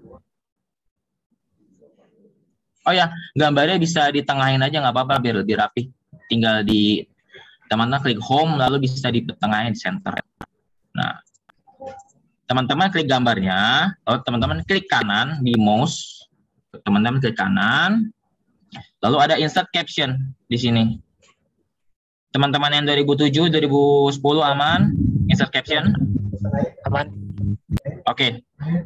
Oh ya, gambarnya bisa ditengahin aja, nggak apa-apa, biar lebih rapi. Tinggal di, teman-teman klik home, lalu bisa di tengahnya, di center. Nah, teman-teman klik gambarnya, lalu teman-teman klik kanan di mouse, teman-teman klik kanan, lalu ada insert caption di sini. Teman-teman yang dua ribu tujuh, dua ribu sepuluh aman? Insert caption? Aman. Oke.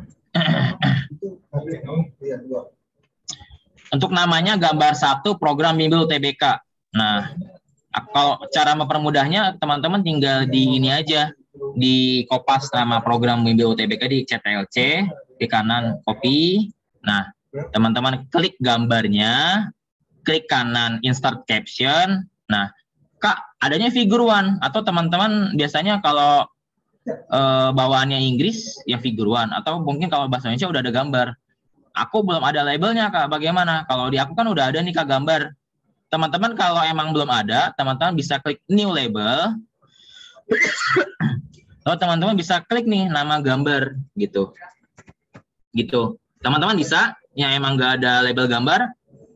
Okay. Untuk namanya gambar satu program bimbel U T B K. Nah, kalau cara mempermudahnya, teman-teman tinggal di ini aja, di kopas nama program bimbel U T B K di C T L C, di kanan copy. Nah, teman-teman klik gambarnya, klik kanan insert caption. Nah, Kak, adanya figure one, atau teman-teman biasanya kalau e, bawaannya Inggris ya figure one, atau mungkin kalau bahasa Indonesia udah ada gambar. Aku belum ada labelnya, Kak. Bagaimana? Kalau di aku kan udah ada nih, Kak, gambar. Teman-teman kalau emang belum ada, teman-teman bisa klik new label. Lalu teman-teman bisa klik nih nama gambar gitu. Gitu. Teman-teman bisa yang emang nggak ada label gambar.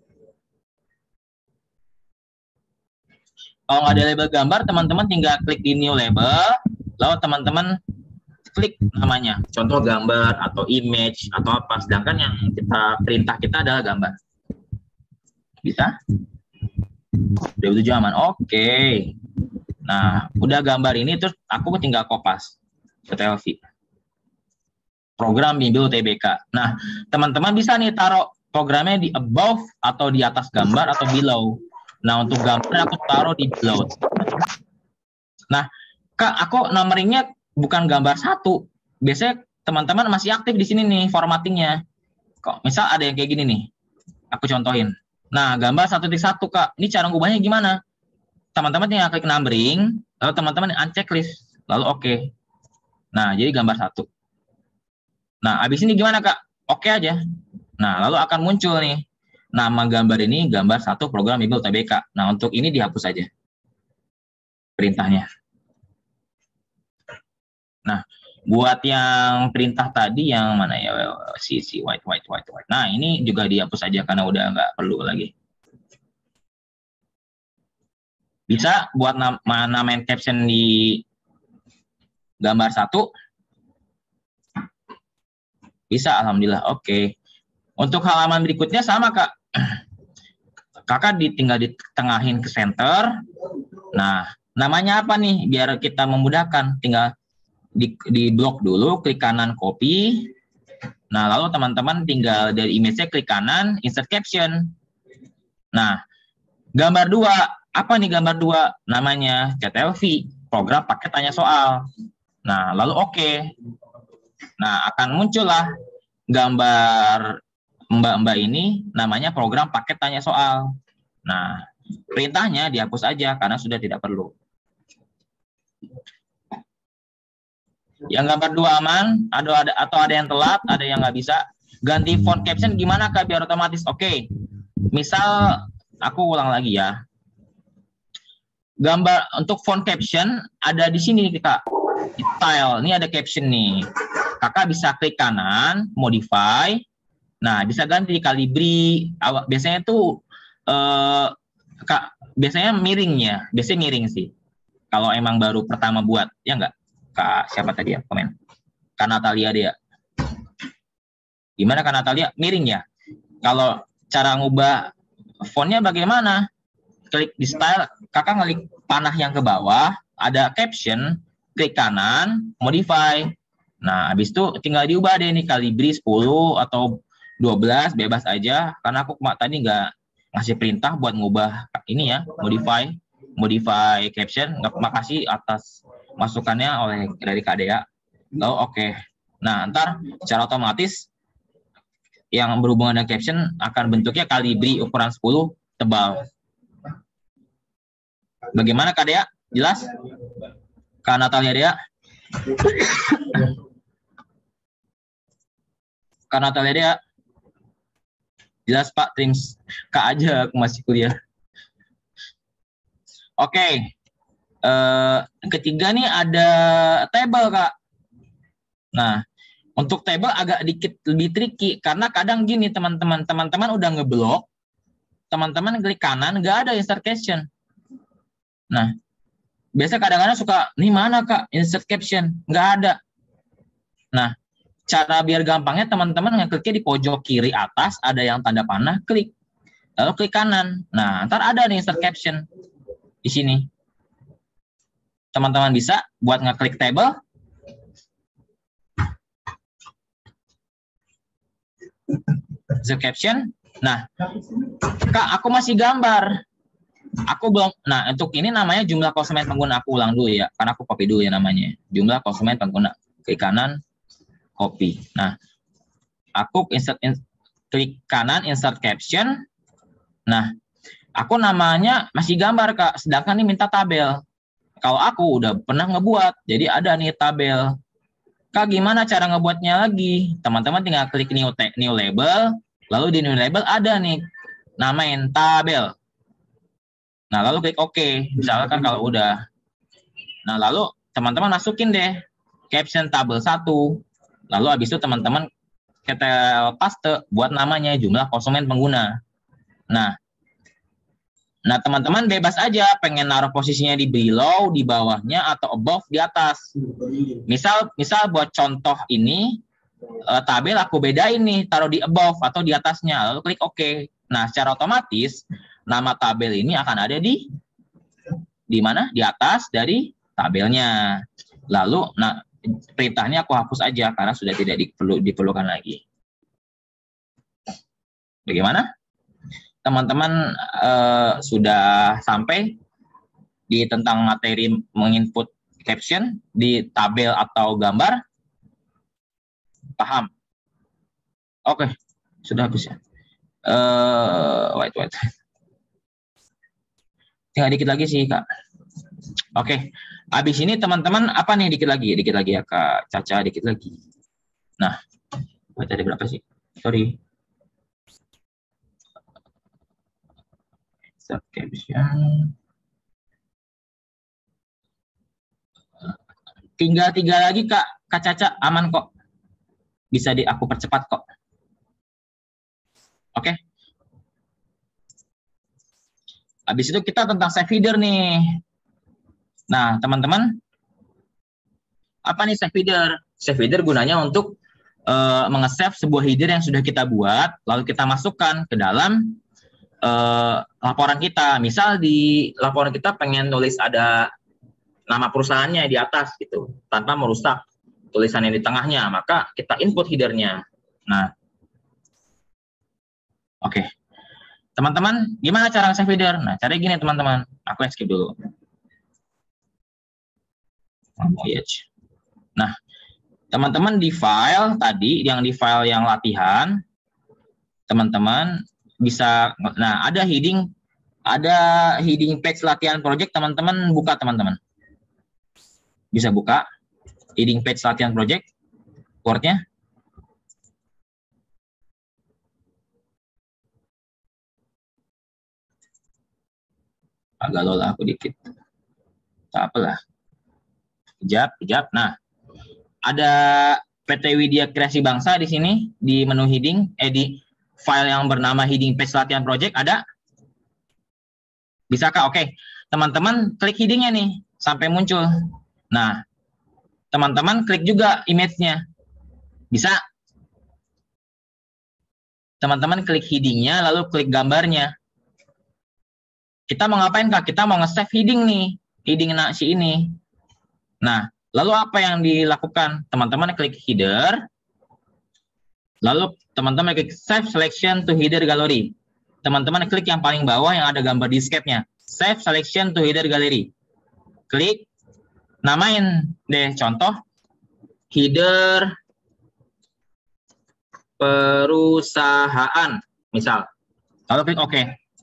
Kalau nggak ada label gambar, teman-teman tinggal klik di new label, lalu teman-teman klik namanya. Contoh gambar atau image atau apa. Sedangkan yang kita perintah kita adalah gambar. Bisa? dua puluh tujuh aman. Oke. Nah, udah gambar ini terus aku tinggal kopas ke T L V. Program bimbel U T B K. Nah, teman-teman bisa nih taruh programnya di above atau di atas gambar atau below. Nah, untuk gambar aku taruh di below. Nah, Kak, aku numeringnya bukan gambar satu. Biasanya teman-teman masih aktif di sini nih formattingnya. Kok misal ada yang kayak gini nih. Aku contohin. Nah, gambar satu titik satu, Kak. Ini cara ngubahnya gimana? Teman-teman tinggal klik numbering, lalu teman-teman uncheck list, lalu oke. Okay. Nah, jadi gambar satu. Nah, habis ini gimana, Kak? Oke okay aja. Nah, lalu akan muncul nih. Nama gambar ini gambar satu program bimbel U T B K. Nah, untuk ini dihapus saja perintahnya. Nah, buat yang perintah tadi yang mana ya, si si white white white white. Nah, ini juga dihapus saja karena udah nggak perlu lagi. Bisa buat nama, namain caption di gambar satu. Bisa, alhamdulillah. Oke. Okay. Untuk halaman berikutnya sama, Kak. Kakak tinggal ditengahin ke center. Nah, namanya apa nih? Biar kita memudahkan. Tinggal di, di blok dulu, klik kanan copy. Nah, lalu teman-teman tinggal dari image-nya klik kanan, insert caption. Nah, gambar dua. Apa nih gambar dua? Namanya C T L V, program paket tanya soal. Nah, lalu oke. Okay. Nah, akan muncullah gambar mbak-mbak ini namanya program paket tanya soal. Nah, perintahnya dihapus aja karena sudah tidak perlu. Yang gambar dua aman, ada, ada atau ada yang telat, ada yang nggak bisa. Ganti font caption gimana, Kak, biar otomatis? Oke. Okay. Misal aku ulang lagi ya. Gambar untuk font caption ada di sini, Kak. Di style, ini ada caption nih. Kakak bisa klik kanan, modify. Nah, bisa ganti kalibri. Biasanya tuh eh, Kak, biasanya miring ya. Biasanya miring sih. Kalau emang baru pertama buat, ya enggak? Kak, siapa tadi ya? Komen. Kak Natalia dia. Gimana Kak Natalia? Miring ya? Kalau cara ngubah fontnya bagaimana? Klik di style, Kakak ngeklik panah yang ke bawah, ada caption, klik kanan, modify. Nah, habis itu tinggal diubah deh nih kalibri sepuluh atau dua belas, bebas aja. Karena aku tadi nggak ngasih perintah buat ngubah ini ya, modify, modify caption. Nggak, makasih atas masukannya oleh dari Kak Dea. Lalu oke. Okay. Nah, ntar secara otomatis yang berhubungan dengan caption akan bentuknya kalibri ukuran sepuluh tebal. Bagaimana Kak Dea? Jelas? Kak Natalia Dea? Kak Natalia Dea? Jelas Pak, Trims. Kak aja, aku masih kuliah. Oke. Okay. Uh, ketiga nih ada table, Kak. Nah, untuk table agak dikit lebih tricky. Karena kadang gini teman-teman. Teman-teman udah ngeblok. Teman-teman klik kanan, nggak ada insert caption. Nah, biasa kadang-kadang suka, nih mana Kak insert caption? Nggak ada. Nah, cara biar gampangnya teman-teman ngekliknya di pojok kiri atas, ada yang tanda panah, klik. Lalu klik kanan. Nah, ntar ada nih insert caption di sini. Teman-teman bisa buat ngeklik table. Insert caption. Nah, Kak, aku masih gambar. Aku belum, nah untuk ini namanya jumlah konsumen pengguna. Aku ulang dulu ya, karena aku copy dulu ya namanya. Jumlah konsumen pengguna. Klik kanan, copy. Nah, aku insert, in, klik kanan, insert caption. Nah, aku namanya masih gambar Kak, sedangkan ini minta tabel. Kalau aku udah pernah ngebuat, jadi ada nih tabel. Kak, gimana cara ngebuatnya lagi? Teman-teman tinggal klik new, new label, lalu di new label ada nih, namain tabel. Nah, lalu klik OK. Misalkan kalau udah. Nah, lalu teman-teman masukin deh caption tabel satu. Lalu habis itu teman-teman kita paste buat namanya jumlah konsumen pengguna. Nah, nah teman-teman bebas aja pengen naruh posisinya di below, di bawahnya, atau above, di atas. Misal, misal buat contoh ini, uh, tabel aku bedain nih, taruh di above atau di atasnya, lalu klik OK. Nah, secara otomatis nama tabel ini akan ada di di mana? Di atas dari tabelnya. Lalu, nah perintahnya aku hapus aja karena sudah tidak diperlu, diperlukan lagi. Bagaimana? Teman-teman uh, sudah sampai di tentang materi menginput caption di tabel atau gambar? Paham? Oke, sudah habis ya. Uh, wait, wait. Tinggal dikit lagi sih, Kak. Oke, habis ini teman-teman apa nih dikit lagi? Dikit lagi ya, Kak Caca, dikit lagi. Nah, wait, ada berapa sih? Sorry. Caption. Tinggal tiga lagi Kak, Kak Caca, aman kok. Bisa di aku percepat kok. Oke. Okay. Habis itu kita tentang save header nih. Nah, teman-teman, apa nih save header? Save header gunanya untuk uh, menge-save sebuah header yang sudah kita buat, lalu kita masukkan ke dalam Uh, laporan kita. Misal di laporan kita pengen nulis ada nama perusahaannya di atas gitu, tanpa merusak tulisan yang di tengahnya, maka kita input headernya. Nah, oke. Okay. Teman-teman, gimana cara save header? Nah, caranya gini teman-teman. Aku skip dulu. Nah, teman-teman di file tadi, yang di file yang latihan, teman-teman bisa, nah ada heading, ada heading page latihan project, teman-teman buka teman-teman. Bisa buka heading page latihan project, Word-nya. Agak lola aku dikit. Tak apalah. Kejap, kejap. Nah, ada P T Widya Kreasi Bangsa di sini, di menu heading, eh di file yang bernama heading page latihan project ada? Bisakah? Oke. Teman-teman klik headingnya nih sampai muncul. Nah, teman-teman klik juga image-nya. Bisa? Teman-teman klik headingnya lalu klik gambarnya. Kita mau ngapain Kak? Kita mau nge-save heading nih. Heading si ini. Nah, lalu apa yang dilakukan? Teman-teman klik header. Lalu teman-teman klik Save Selection to Header Gallery. Teman-teman klik yang paling bawah yang ada gambar disketnya. Save Selection to Header Gallery. Klik, namain deh contoh header perusahaan, misal. Lalu klik OK.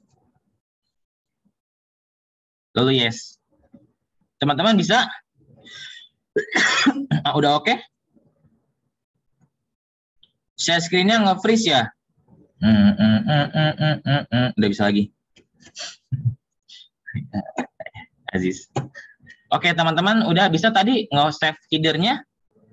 Lalu yes. Teman-teman bisa? Udah oke? Okay? Share screen-nya nge-freeze ya? Hmm, hmm, hmm, hmm, hmm, hmm, hmm. Udah bisa lagi. Aziz. Oke, teman-teman, udah bisa tadi nge-save header-nya?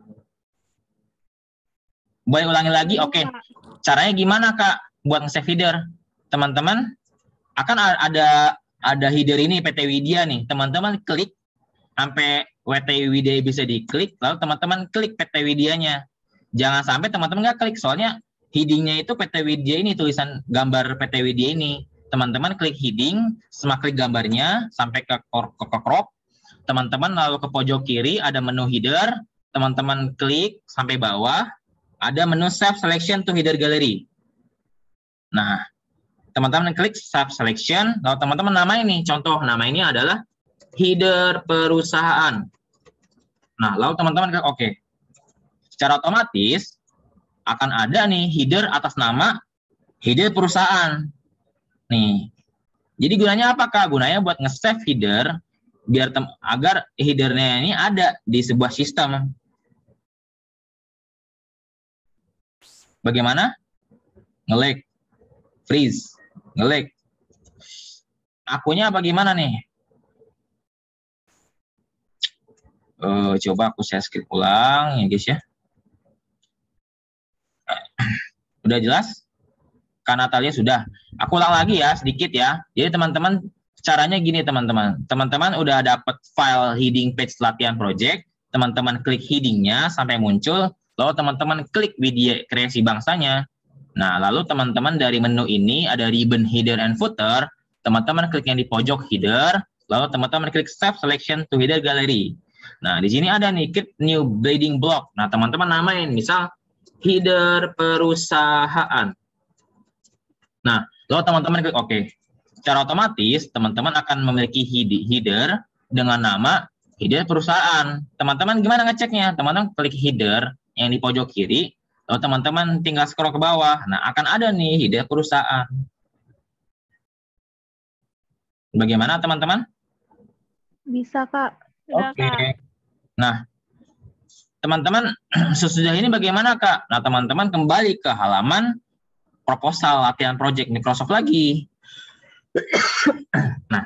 Boleh ulangi lagi? Oke. Caranya gimana, Kak? Buat nge-save header. Teman-teman, akan ada ada header ini P T Widya nih. Teman-teman klik sampai W T Widya bisa diklik, lalu teman-teman klik P T Widyanya. Jangan sampai teman-teman nggak klik, soalnya headingnya itu P T Widya ini, tulisan gambar P T Widya ini. Teman-teman klik heading, sama klik gambarnya, sampai ke, ke, ke crop. Teman-teman lalu ke pojok kiri, ada menu header. Teman-teman klik sampai bawah, ada menu Save Selection to Header Gallery. Nah, teman-teman klik Save Selection, lalu teman-teman nama ini, contoh nama ini adalah header perusahaan. Nah, lalu teman-teman klik OK. Secara otomatis akan ada nih header atas nama header perusahaan. Nih. Jadi gunanya apa Kak? Gunanya buat nge-save header biar tem agar headernya ini ada di sebuah sistem. Bagaimana? Nge-lag, freeze, nge-lag. Akunya apa gimana nih? Uh, coba aku share screen ulang ya guys ya. Udah jelas? Kak Natalia sudah. Aku ulang lagi ya sedikit ya. Jadi teman-teman caranya gini teman-teman. Teman-teman udah dapat file heading page latihan project. Teman-teman klik headingnya sampai muncul. Lalu teman-teman klik video kreasi bangsanya. Nah lalu teman-teman dari menu ini ada ribbon header and footer. Teman-teman klik yang di pojok header. Lalu teman-teman klik save selection to header gallery. Nah di sini ada nih create new building block. Nah teman-teman namain misal header perusahaan. Nah, lalu teman-teman klik oke. Secara otomatis, teman-teman akan memiliki header dengan nama header perusahaan. Teman-teman gimana ngeceknya? Teman-teman klik header yang di pojok kiri, lalu teman-teman tinggal scroll ke bawah. Nah, akan ada nih header perusahaan. Bagaimana teman-teman? Bisa, Kak. Oke. Okay. Nah, teman-teman sesudah ini bagaimana, Kak? Nah, teman-teman kembali ke halaman proposal latihan project Microsoft lagi. Nah,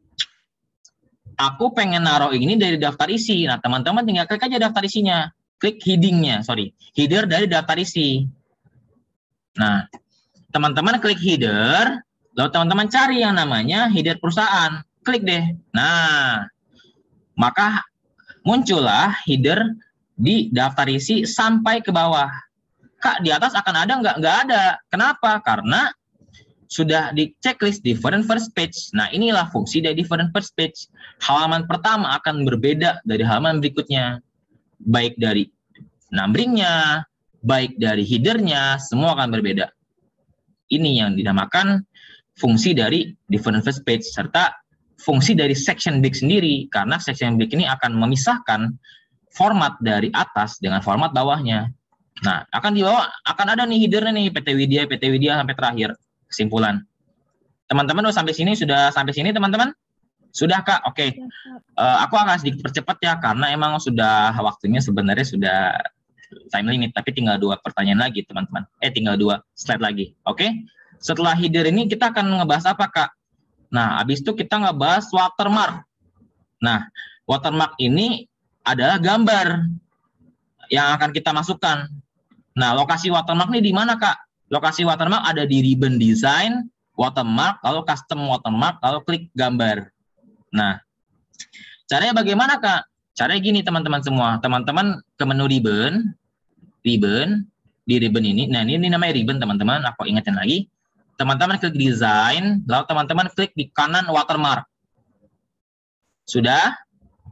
aku pengen naruh ini dari daftar isi. Nah, teman-teman tinggal klik aja daftar isinya. Klik headingnya, sorry. Header dari daftar isi. Nah, teman-teman klik header, lalu teman-teman cari yang namanya header perusahaan. Klik deh. Nah, maka muncullah header di daftar isi sampai ke bawah. Kak, di atas akan ada nggak? Nggak ada. Kenapa? Karena sudah di checklist different first page. Nah, inilah fungsi dari different first page. Halaman pertama akan berbeda dari halaman berikutnya. Baik dari numbering-nya, baik dari header-nya, semua akan berbeda. Ini yang dinamakan fungsi dari different first page, serta fungsi dari section break sendiri. Karena section break ini akan memisahkan format dari atas dengan format bawahnya. Nah, akan di bawah akan ada nih headernya nih P T Widya, P T Widya sampai terakhir kesimpulan. Teman-teman udah sampai sini sudah sampai sini teman-teman? Sudah Kak? Oke. Okay. Uh, aku akan sedikit percepat ya karena emang sudah waktunya sebenarnya sudah time limit, tapi tinggal dua pertanyaan lagi teman-teman. Eh tinggal dua slide lagi. Oke. Okay? Setelah header ini kita akan ngebahas apa Kak? Nah, habis itu kita ngebahas watermark. Nah, watermark ini adalah gambar yang akan kita masukkan. Nah, lokasi watermark ini di mana, Kak? Lokasi watermark ada di ribbon design, watermark, lalu custom watermark, lalu klik gambar. Nah, caranya bagaimana, Kak? Caranya gini, teman-teman semua. Teman-teman ke menu ribbon, ribbon, di ribbon ini. Nah, ini, ini namanya ribbon, teman-teman. Aku ingetin lagi. Teman-teman klik design, lalu teman-teman klik di kanan watermark. Sudah?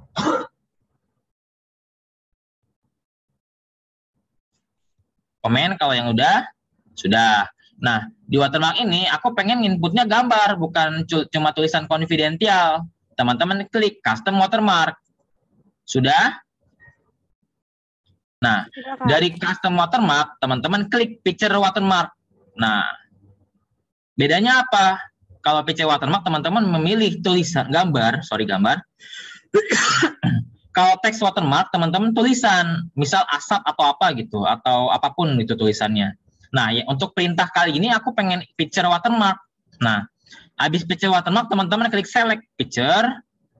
Komen kalau yang udah, sudah. Nah, di watermark ini aku pengen inputnya gambar, bukan cuma tulisan konfidensial. Teman-teman klik custom watermark. Sudah? Nah, sudah, dari custom watermark, teman-teman klik picture watermark. Nah, bedanya apa? Kalau picture watermark, teman-teman memilih tulisan gambar, sorry gambar. Kalau teks watermark, teman-teman tulisan, misal asap atau apa gitu, atau apapun itu tulisannya. Nah, ya, untuk perintah kali ini aku pengen picture watermark. Nah, habis picture watermark, teman-teman klik select picture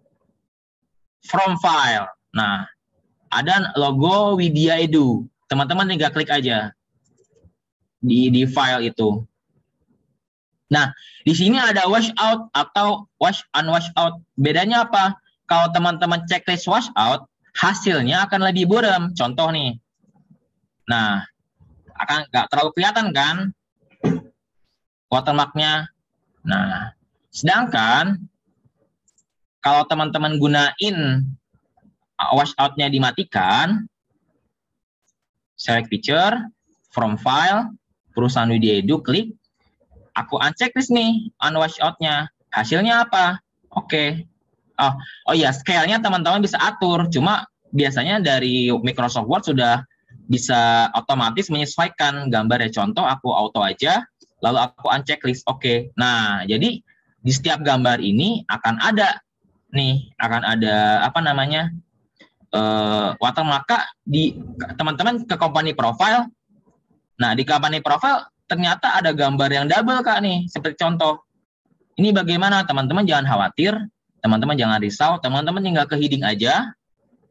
from file. Nah, ada logo Widya Edu. Teman-teman tinggal klik aja di di file itu. Nah, di sini ada wash out atau wash unwash out. Bedanya apa? Kalau teman-teman checklist wash out, hasilnya akan lebih buram. Contoh nih. Nah, akan nggak terlalu kelihatan kan watermarknya. Nah, sedangkan kalau teman-teman gunain wash out-nya dimatikan, select picture, from file, perusahaan Widya Edu, klik. Aku unchecklist nih, unwash out-nya. Hasilnya apa? Oke. Okay. Oh, oh ya, scale-nya teman-teman bisa atur. Cuma biasanya dari Microsoft Word sudah bisa otomatis menyesuaikan gambar ya. Contoh, aku auto aja, lalu aku unchecklist. Oke. Okay. Nah, jadi di setiap gambar ini akan ada nih, akan ada apa namanya uh, watermark. Di teman-teman ke company profile. Nah, di company profile ternyata ada gambar yang double Kak nih, seperti contoh. Ini bagaimana? Teman-teman jangan khawatir. Teman-teman jangan risau, teman-teman tinggal ke heading aja.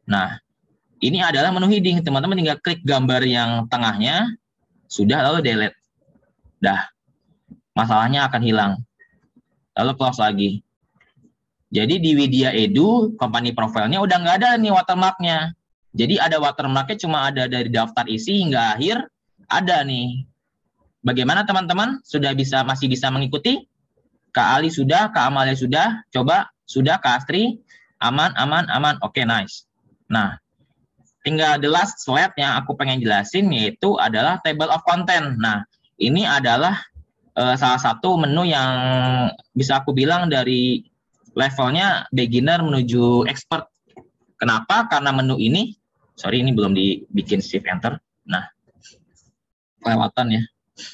Nah, ini adalah menu heading. Teman-teman tinggal klik gambar yang tengahnya, sudah, lalu delete. Dah, masalahnya akan hilang. Lalu close lagi. Jadi di Widya Edu, company profile-nya udah nggak ada nih watermark-nya. Jadi ada watermark-nya cuma ada dari daftar isi hingga akhir, ada nih. Bagaimana teman-teman? Sudah bisa, masih bisa mengikuti? Kak Ali sudah, Kak Amalia sudah, coba, sudah, Kak Astri, aman, aman, aman, oke, nice. Nah, tinggal the last slide yang aku pengen jelasin, yaitu adalah table of content. Nah, ini adalah uh, salah satu menu yang bisa aku bilang dari levelnya beginner menuju expert. Kenapa? Karena menu ini, sorry ini belum dibikin shift enter. Nah, kelewatan ya.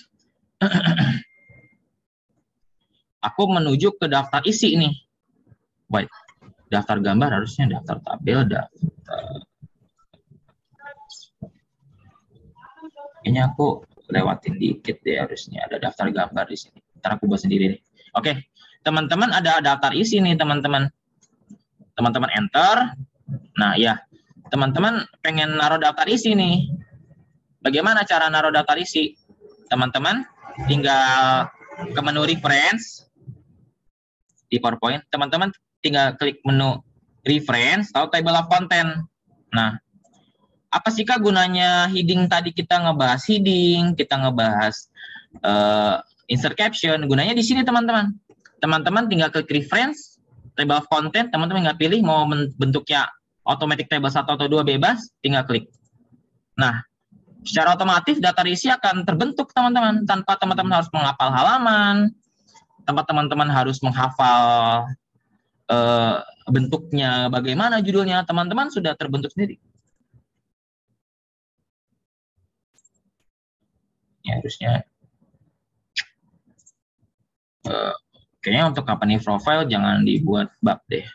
Aku menuju ke daftar isi ini. Baik, daftar gambar harusnya daftar tabel, daftar. Kayaknya aku lewatin dikit deh, harusnya ada daftar gambar di sini. Ntar aku buat sendiri deh. Oke, teman-teman ada daftar isi nih teman-teman. Teman-teman enter. Nah ya, teman-teman pengen naruh daftar isi nih. Bagaimana cara naruh daftar isi? Teman-teman tinggal ke menu reference di PowerPoint. Teman-teman tinggal klik menu reference atau table of content. Nah, apa sih Kak gunanya heading tadi? Kita ngebahas heading, kita ngebahas uh, insert caption. Gunanya di sini teman-teman. Teman-teman tinggal klik reference, table of content, teman-teman nggak pilih mau bentuknya automatic table satu atau dua bebas, tinggal klik. Nah, secara otomatis daftar isi akan terbentuk teman-teman, tanpa teman-teman harus menghafal halaman, tanpa teman-teman harus menghafal uh, bentuknya, bagaimana judulnya, teman-teman sudah terbentuk sendiri. Ya, harusnya uh, kayaknya untuk company profile jangan dibuat bab deh.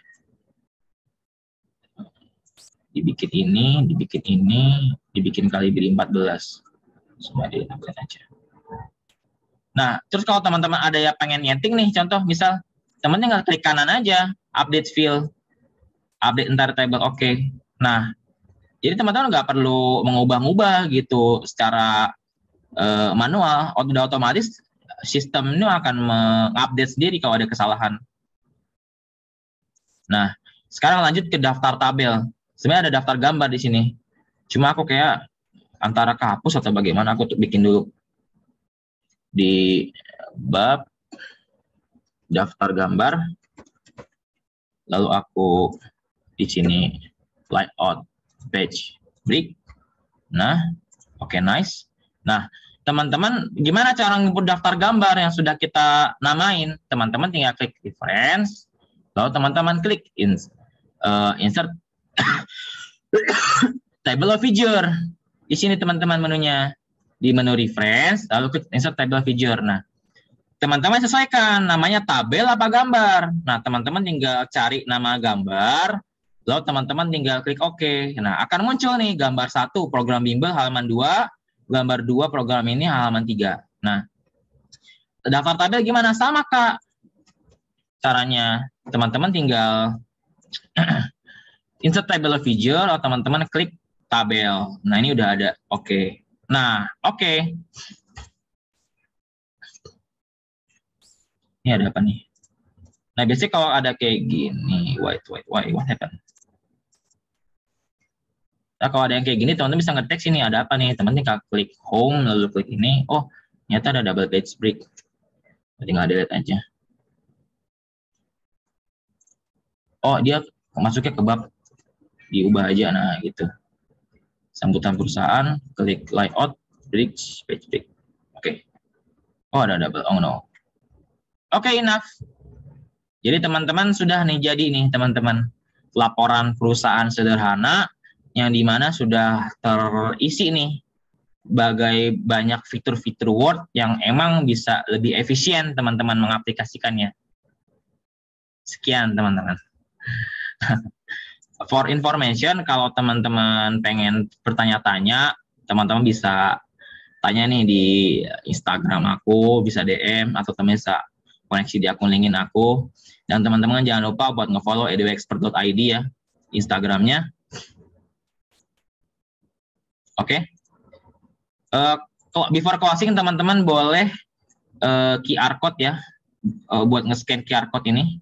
Dibikin ini, dibikin ini, dibikin kali beri empat belas. Semua ditampilkan aja. Nah, terus kalau teman-teman ada yang pengen nyeting nih, contoh misal teman tinggal klik kanan aja, update field, update entire table, oke. Okay. Nah, jadi teman-teman nggak perlu mengubah-ubah gitu secara uh, manual, udah otomatis sistem ini akan mengupdate sendiri kalau ada kesalahan. Nah, sekarang lanjut ke daftar tabel. Sebenarnya ada daftar gambar di sini. Cuma aku kayak antara kehapus atau bagaimana, aku tuh bikin dulu di bab daftar gambar. Lalu aku di sini layout page break. Nah, oke, okay, nice. Nah, teman-teman, gimana cara nginput daftar gambar yang sudah kita namain? Teman-teman tinggal klik reference, lalu teman-teman klik in, uh, insert table of figure. Di sini teman-teman menunya, di menu reference, lalu klik insert table of figure. Nah, teman-teman sesuaikan namanya tabel apa gambar. Nah, teman-teman tinggal cari nama gambar, lalu teman-teman tinggal klik OK. Nah, akan muncul nih gambar satu program bimbel halaman dua, gambar dua program ini halaman tiga. Nah, daftar tabel gimana? Sama Kak. Caranya, teman-teman tinggal insert table of figure atau teman-teman klik tabel. Nah, ini udah ada. Oke. Okay. Nah, oke. Okay. Ini ada apa nih? Nah, biasanya kalau ada kayak gini, wait, wait, wait, what happened? Nah, kalau ada yang kayak gini, teman-teman bisa ngetek sini ada apa nih? Teman-teman tinggal klik home, lalu klik ini. Oh, ternyata ada double page break. Tinggal delete aja. Oh, dia masuknya ke bab. Diubah aja, nah gitu. Sambutan perusahaan, klik layout, break, page break. Oke. Okay. Oh, ada double, oh no. Oke, okay, enough. Jadi teman-teman sudah nih jadi nih teman-teman. Laporan perusahaan sederhana yang dimana sudah terisi nih bagai banyak fitur-fitur Word yang emang bisa lebih efisien teman-teman mengaplikasikannya. Sekian teman-teman. For information, kalau teman-teman pengen bertanya-tanya, teman-teman bisa tanya nih di Instagram aku, bisa D M atau teman bisa koneksi di akun LinkedIn aku. Dan teman-teman jangan lupa buat nge-follow edwexpert dot i d ya, Instagramnya. Oke. Okay? Uh, before closing teman-teman boleh uh, Q R code ya, uh, buat nge-scan Q R code ini.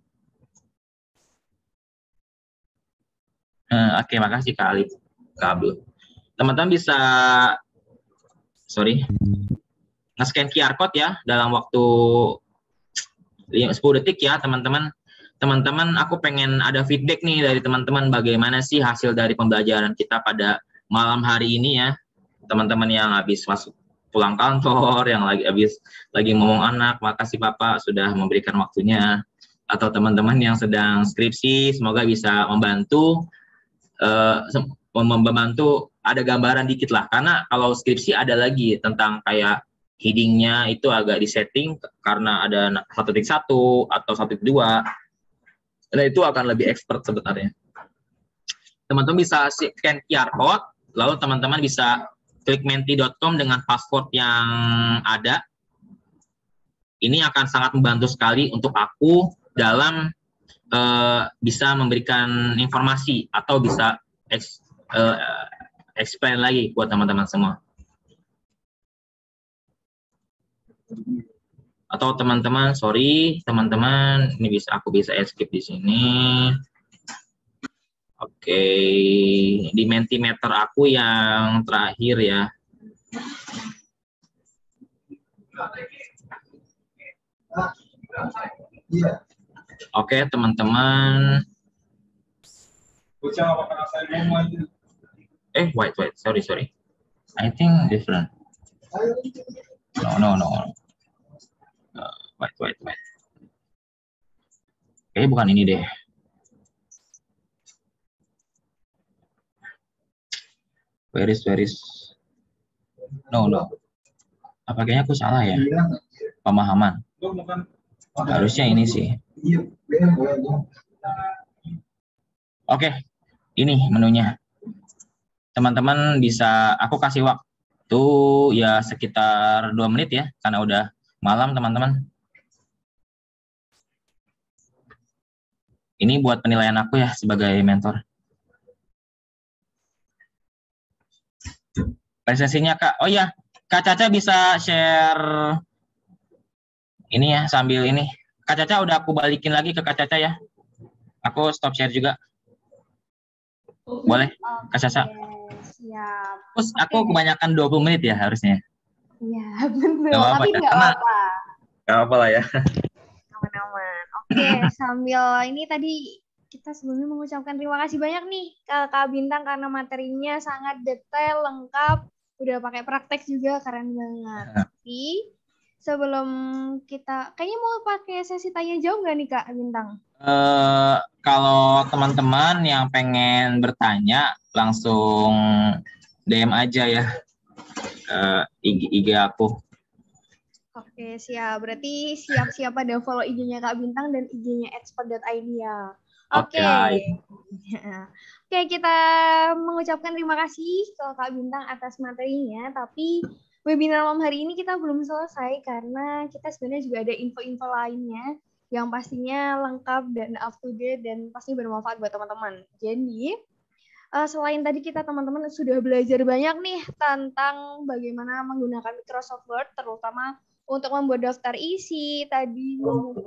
Uh, Oke, okay, makasih Kak Ali, Kak Abdul. Teman-teman bisa, sorry, nge-scan Q R code ya dalam waktu sepuluh detik ya teman-teman. Teman-teman, aku pengen ada feedback nih dari teman-teman bagaimana sih hasil dari pembelajaran kita pada malam hari ini ya. Teman-teman yang habis masuk pulang kantor, yang lagi habis lagi ngomong anak, makasih Bapak sudah memberikan waktunya. Atau teman-teman yang sedang skripsi, semoga bisa membantu uh, membantu ada gambaran dikit lah. Karena kalau skripsi ada lagi tentang kayak heading-nya itu agak disetting karena ada satu titik satu atau satu titik dua. Nah, itu akan lebih expert sebenarnya. Teman-teman bisa scan Q R code, lalu teman-teman bisa klik menti dot com dengan password yang ada. Ini akan sangat membantu sekali untuk aku dalam uh, bisa memberikan informasi atau bisa ex, uh, explain lagi buat teman-teman semua. Atau teman-teman, sorry, teman-teman, ini bisa aku bisa escape di sini. Oke, di Mentimeter aku yang terakhir ya. Oke, teman-teman. Eh, wait, wait, sorry, sorry. I think different. No, no, no. Uh, wait, wait, wait. Kayaknya bukan ini deh. Where is, where is? No, no. Apa kayaknya aku salah ya? Pemahaman. Harusnya ini sih. Oke, ini menunya. Teman-teman bisa, aku kasih waktu ya sekitar dua menit ya, karena udah malam teman-teman. Ini buat penilaian aku ya sebagai mentor. Presentasinya Kak, oh ya, Kak Caca bisa share ini ya sambil ini. Kak Caca udah aku balikin lagi ke Kak Caca ya. Aku stop share juga. Boleh, Kak Caca? Siap. Terus aku okay. Kebanyakan dua puluh menit ya harusnya. Iya, betul. Gak Tapi nggak apa-apa. Gak apa lah ya. Aman-aman. Oke, sambil ini tadi kita sebelumnya mengucapkan terima kasih banyak nih ke Kak Bintang karena materinya sangat detail, lengkap. Udah pakai praktek juga, keren banget. Tapi sebelum kita, kayaknya mau pakai sesi tanya jawab nggak nih Kak Bintang? Uh, kalau teman-teman yang pengen bertanya, langsung D M aja ya uh, I G, I G aku. Oke, siap. Berarti siap-siap pada follow I G-nya Kak Bintang dan I G-nya expert dot I D ya. Oke. Okay. Oke, kita mengucapkan terima kasih ke Kak Bintang atas materinya, tapi webinar malam hari ini kita belum selesai karena kita sebenarnya juga ada info-info lainnya yang pastinya lengkap dan up to date dan pasti bermanfaat buat teman-teman. Jadi, uh, selain tadi kita teman-teman sudah belajar banyak nih tentang bagaimana menggunakan Microsoft Word, terutama untuk membuat daftar isi, tadi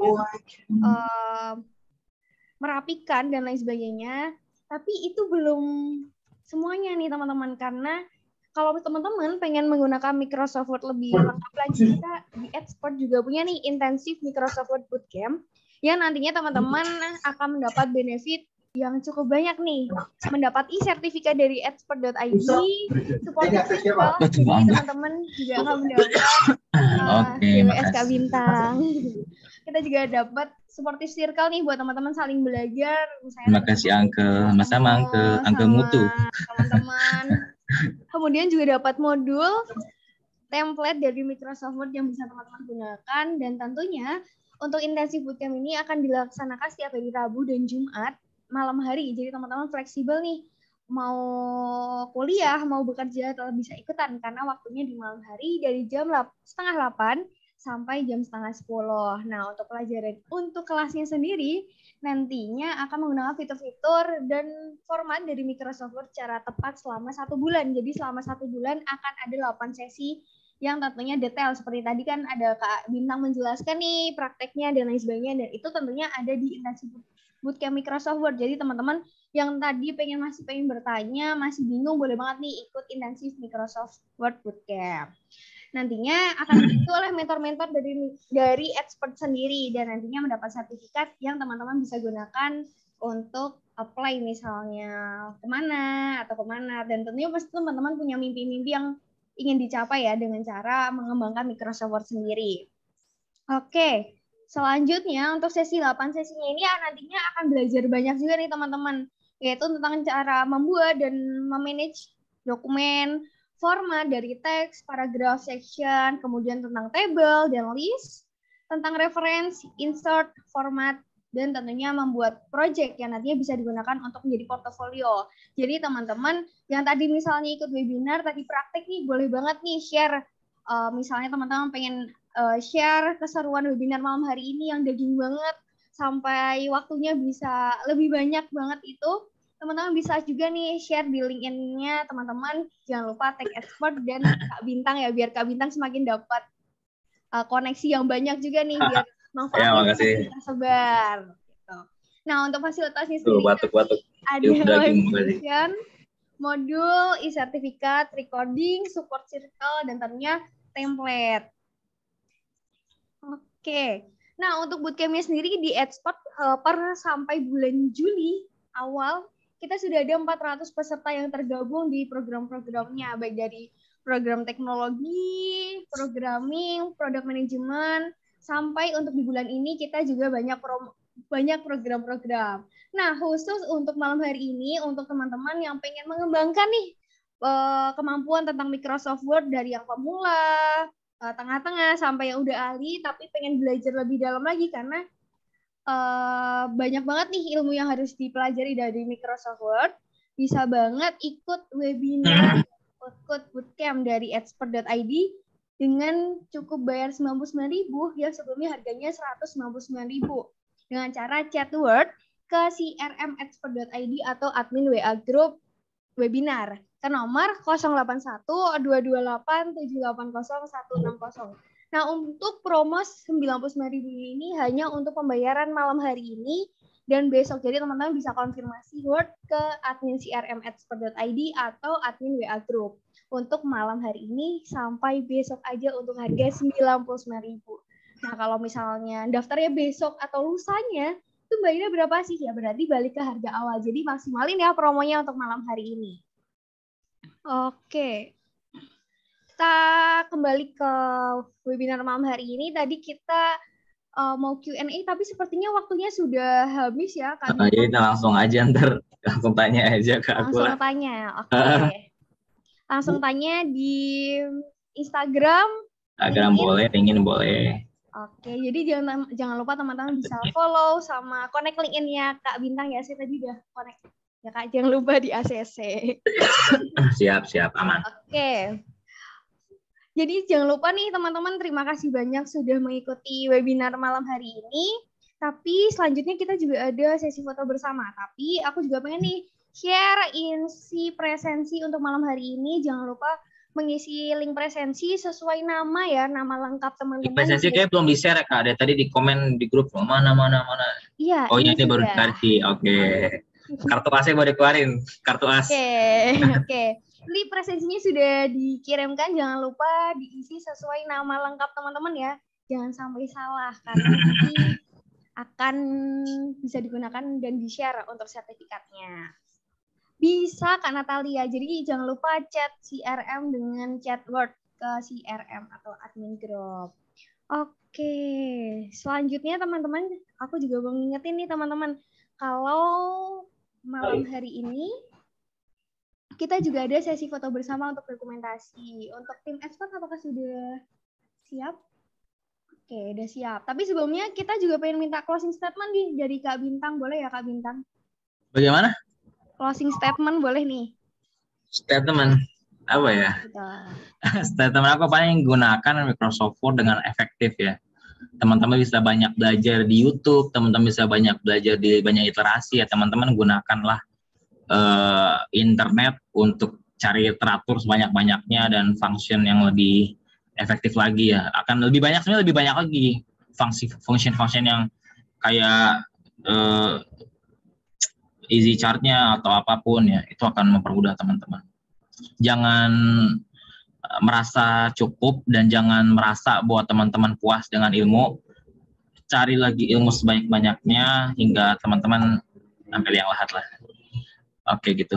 uh, merapikan dan lain sebagainya. Tapi itu belum semuanya nih teman-teman, karena kalau teman-teman pengen menggunakan Microsoft Word lebih lengkap lagi, kita di Expert juga punya nih intensif Microsoft Word Bootcamp yang nantinya teman-teman akan mendapat benefit yang cukup banyak nih. Mendapat e-sertifikat dari expert dot I D, support physical, jadi teman-teman juga akan mendapat uh, okay, D W S Kak Bintang. Kita juga dapat supportive circle nih buat teman-teman saling belajar. Terima kasih Uncle, sama-sama Uncle, Uncle Mutu. Teman-teman. Kemudian juga dapat modul template dari Microsoft Word yang bisa teman-teman gunakan, dan tentunya untuk intensif bootcamp ini akan dilaksanakan setiap hari Rabu dan Jumat malam hari. Jadi teman-teman fleksibel nih, mau kuliah, mau bekerja, tetap bisa ikutan karena waktunya di malam hari dari jam setengah delapan sampai jam setengah sepuluh. Nah, untuk pelajaran untuk kelasnya sendiri nantinya akan menggunakan fitur-fitur dan format dari Microsoft Word secara tepat selama satu bulan. Jadi selama satu bulan akan ada delapan sesi yang tentunya detail. Seperti tadi kan ada Kak Bintang menjelaskan nih prakteknya dan lain sebagainya. Dan itu tentunya ada di intensif bootcamp Microsoft Word. Jadi teman-teman yang tadi pengen masih pengen bertanya, masih bingung, boleh banget nih ikut intensif Microsoft Word Bootcamp. Nantinya akan dibantu oleh mentor-mentor dari dari expert sendiri dan nantinya mendapat sertifikat yang teman-teman bisa gunakan untuk apply misalnya kemana atau kemana. Dan tentunya pasti teman-teman punya mimpi-mimpi yang ingin dicapai ya dengan cara mengembangkan Microsoft Word sendiri. Oke, selanjutnya untuk sesi delapan sesinya ini ya, nantinya akan belajar banyak juga nih teman-teman, yaitu tentang cara membuat dan memanage dokumen, format dari teks, paragraph, section, kemudian tentang table dan list, tentang reference, insert, format, dan tentunya membuat project yang nantinya bisa digunakan untuk menjadi portofolio. Jadi teman-teman yang tadi misalnya ikut webinar, tadi praktek nih, boleh banget nih share. Uh, misalnya teman-teman pengen uh, share keseruan webinar malam hari ini yang daging banget, sampai waktunya bisa lebih banyak banget itu, teman-teman bisa juga nih share di LinkedIn-nya teman-teman. Jangan lupa tag expert dan Kak Bintang ya, biar Kak Bintang semakin dapat uh, koneksi yang banyak juga nih, biar manfaatnya ya, tersebar. Gitu. Nah, untuk fasilitasnya sendiri batuk-batuk. ada session, modul, e-sertifikat, recording, support circle, dan tentunya template. Oke. Nah, untuk bootcamp-nya sendiri di Expert uh, per sampai bulan Juli awal, kita sudah ada empat ratus peserta yang tergabung di program-programnya, baik dari program teknologi, programming, product management, sampai untuk di bulan ini kita juga banyak pro, banyak program-program. Nah, khusus untuk malam hari ini, untuk teman-teman yang pengen mengembangkan nih uh, kemampuan tentang Microsoft Word dari yang pemula, uh, tengah-tengah, sampai yang udah ahli, tapi pengen belajar lebih dalam lagi karena Uh, banyak banget nih ilmu yang harus dipelajari dari Microsoft Word, bisa banget ikut webinar, ikut bootcamp dari expert dot i d dengan cukup bayar sembilan puluh sembilan ribu yang sebelumnya harganya seratus sembilan puluh sembilan ribu dengan cara chat Word ke C R M expert dot i d atau admin W A group webinar ke nomor nol delapan satu dua dua delapan tujuh delapan nol satu enam nol. Nah, untuk promo sembilan puluh sembilan ribu ini hanya untuk pembayaran malam hari ini dan besok. Jadi teman-teman bisa konfirmasi Word ke admin C R M expert dot i d atau admin W A group untuk malam hari ini sampai besok aja untuk harga sembilan puluh sembilan ribu. Nah, kalau misalnya daftarnya besok atau lusanya, itu bayarnya berapa sih? Ya berarti balik ke harga awal. Jadi maksimalin ya promonya untuk malam hari ini. Oke. Kita kembali ke webinar malam hari ini. Tadi kita uh, mau Q and A, tapi sepertinya waktunya sudah habis ya, Kak. Nah, jadi langsung aja ntar, langsung tanya aja ke aku. Langsung tanya, oke. Okay. Langsung tanya di Instagram. Instagram boleh, LinkedIn boleh. Oke, jadi jangan jangan lupa teman-teman bisa follow sama connect LinkedIn-nya Kak Bintang ya. Saya tadi udah connect. Ya Kak, jangan lupa di A C C. Siap, siap, aman. Oke. Jadi jangan lupa nih teman-teman, terima kasih banyak sudah mengikuti webinar malam hari ini. Tapi selanjutnya kita juga ada sesi foto bersama. Tapi aku juga pengen nih share isi presensi untuk malam hari ini. Jangan lupa mengisi link presensi sesuai nama ya, nama lengkap teman-teman. Presensi kayak belum di-share ya Kak, ada tadi di komen di grup mana mana mana. Iya. Oh ini, ini baru dikasih, oke. Okay. Kartu A S baru dikeluarin, kartu A S. Oke, okay. oke. Okay. Ini presensinya sudah dikirimkan, jangan lupa diisi sesuai nama lengkap teman-teman ya. Jangan sampai salah, karena nanti akan bisa digunakan dan di-share untuk sertifikatnya. Bisa Kak Natalia, jadi jangan lupa chat C R M dengan chat Word ke C R M atau admin group. Oke, selanjutnya teman-teman, aku juga mau ngingetin nih teman-teman, kalau malam hari ini kita juga ada sesi foto bersama untuk dokumentasi. Untuk tim expert apakah sudah siap? Oke, udah siap. Tapi sebelumnya kita juga pengen minta closing statement nih dari Kak Bintang. Boleh ya Kak Bintang? Bagaimana? Closing statement boleh nih. Statement. apa ya? Teman-teman aku paling gunakan Microsoft Word dengan efektif ya. Teman-teman bisa banyak belajar di YouTube, teman-teman bisa banyak belajar di banyak literasi ya. Teman-teman gunakanlah uh, internet untuk cari teratur sebanyak-banyaknya dan function yang lebih efektif lagi ya. Akan lebih banyak, sebenarnya lebih banyak lagi fungsi function-function yang kayak uh, easy chart-nya atau apapun ya. Itu akan mempermudah teman-teman. Jangan merasa cukup dan jangan merasa bahwa teman-teman puas dengan ilmu. Cari lagi ilmu sebanyak-banyaknya hingga teman-teman sampai yang lahat lah. Oke gitu.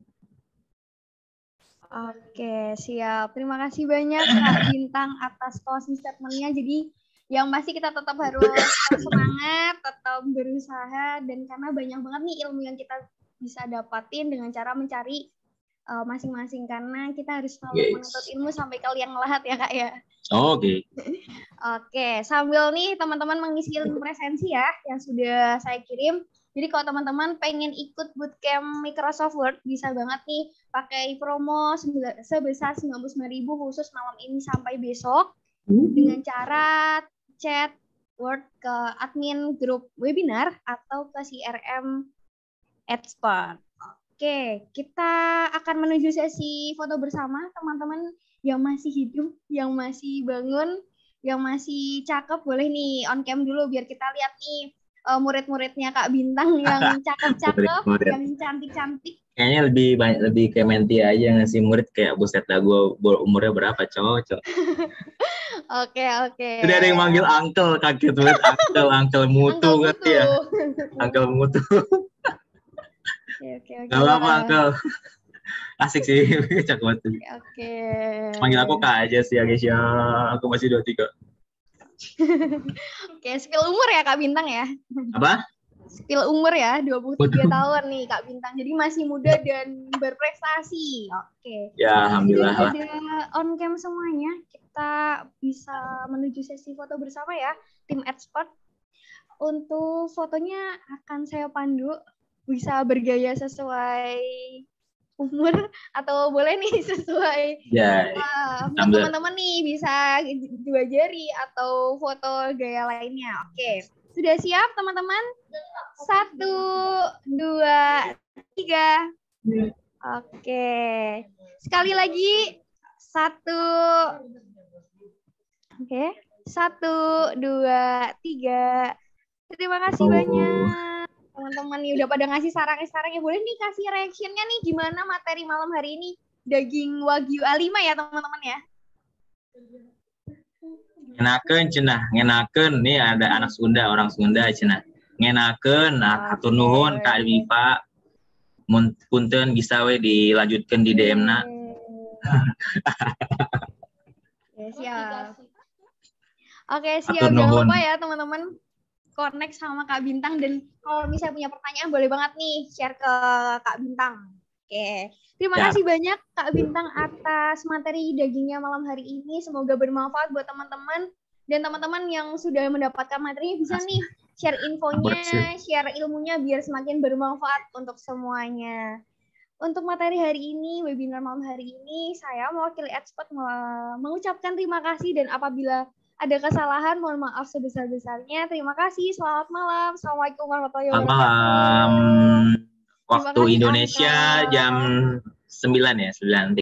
Oke, siap. Terima kasih banyak Kak Bintang atas closing statement-nya. Jadi yang pasti kita tetap harus semangat, tetap berusaha, dan karena banyak banget nih ilmu yang kita bisa dapatin dengan cara mencari Uh, masing-masing, karena kita harus selalu yes. menuntut ilmu sampai kalian lahat ya Kak ya. Oh, Oke. Okay. Oke, sambil nih teman-teman mengisi ilmu presensi ya yang sudah saya kirim. Jadi kalau teman-teman pengen ikut bootcamp Microsoft Word, bisa banget nih pakai promo sebesar sembilan puluh sembilan ribu khusus malam ini sampai besok dengan cara chat Word ke admin grup webinar atau ke C R M Expert. Oke, kita akan menuju sesi foto bersama teman-teman yang masih hidup, yang masih bangun, yang masih cakep, boleh nih on cam dulu biar kita lihat nih uh, murid-muridnya Kak Bintang yang cakep-cakep, yang cantik-cantik. Kayaknya lebih banyak lebih kayak menti aja ngasih murid kayak buset dah gue umurnya berapa cowok. Oke oke. Jadi ada yang manggil uncle, kaget banget uncle, uncle mutu kan ya. Uncle mutu. Oke, oke, oke. Gak apa-apa, Uncle. Asik sih, cakep banget. Oke, oke. Panggil aku Kak aja sih, Agesya. Aku masih dua puluh tiga. Oke, spill umur ya Kak Bintang ya? Apa? Spill umur ya, dua puluh tiga Waduh. Tahun nih Kak Bintang. Jadi masih muda dan berprestasi. Oke. Ya, Alhamdulillah. Jadi ada on cam semuanya. Kita bisa menuju sesi foto bersama ya, tim expert. Untuk fotonya akan saya pandu. Bisa bergaya sesuai umur atau boleh nih sesuai ya, uh, teman-teman nih bisa dua jari atau foto gaya lainnya. Oke, sudah siap teman-teman? Satu, dua, tiga. Oke, sekali lagi satu. Oke, satu, dua, tiga. Terima kasih oh. banyak. Teman-teman nih udah pada ngasih saran-sarannya, boleh nih kasih reaction-nya nih gimana materi malam hari ini daging Wagyu A lima ya teman-teman ya. Ngenakeun cenah, ngenakeun nih ada anak Sunda, orang Sunda cenah. Ngenakeun, atur nuhun Kak Viva. Mun punten bisa we dilanjutkeun di D M-na. Oke, siap. Oke, siap. Jangan lupa ya teman-teman connect sama Kak Bintang, dan kalau misalnya punya pertanyaan boleh banget nih share ke Kak Bintang. Oke, terima ya. kasih banyak Kak Bintang atas materi dagingnya malam hari ini. Semoga bermanfaat buat teman-teman, dan teman-teman yang sudah mendapatkan materinya bisa nih share infonya, share ilmunya biar semakin bermanfaat untuk semuanya. Untuk materi hari ini, webinar malam hari ini, saya mewakili expert mengucapkan terima kasih, dan apabila ada kesalahan, mohon maaf sebesar-besarnya. Terima kasih. Selamat malam. Assalamualaikum warahmatullahi wabarakatuh. Selamat malam. Waktu Indonesia jam sembilan ya, sembilan.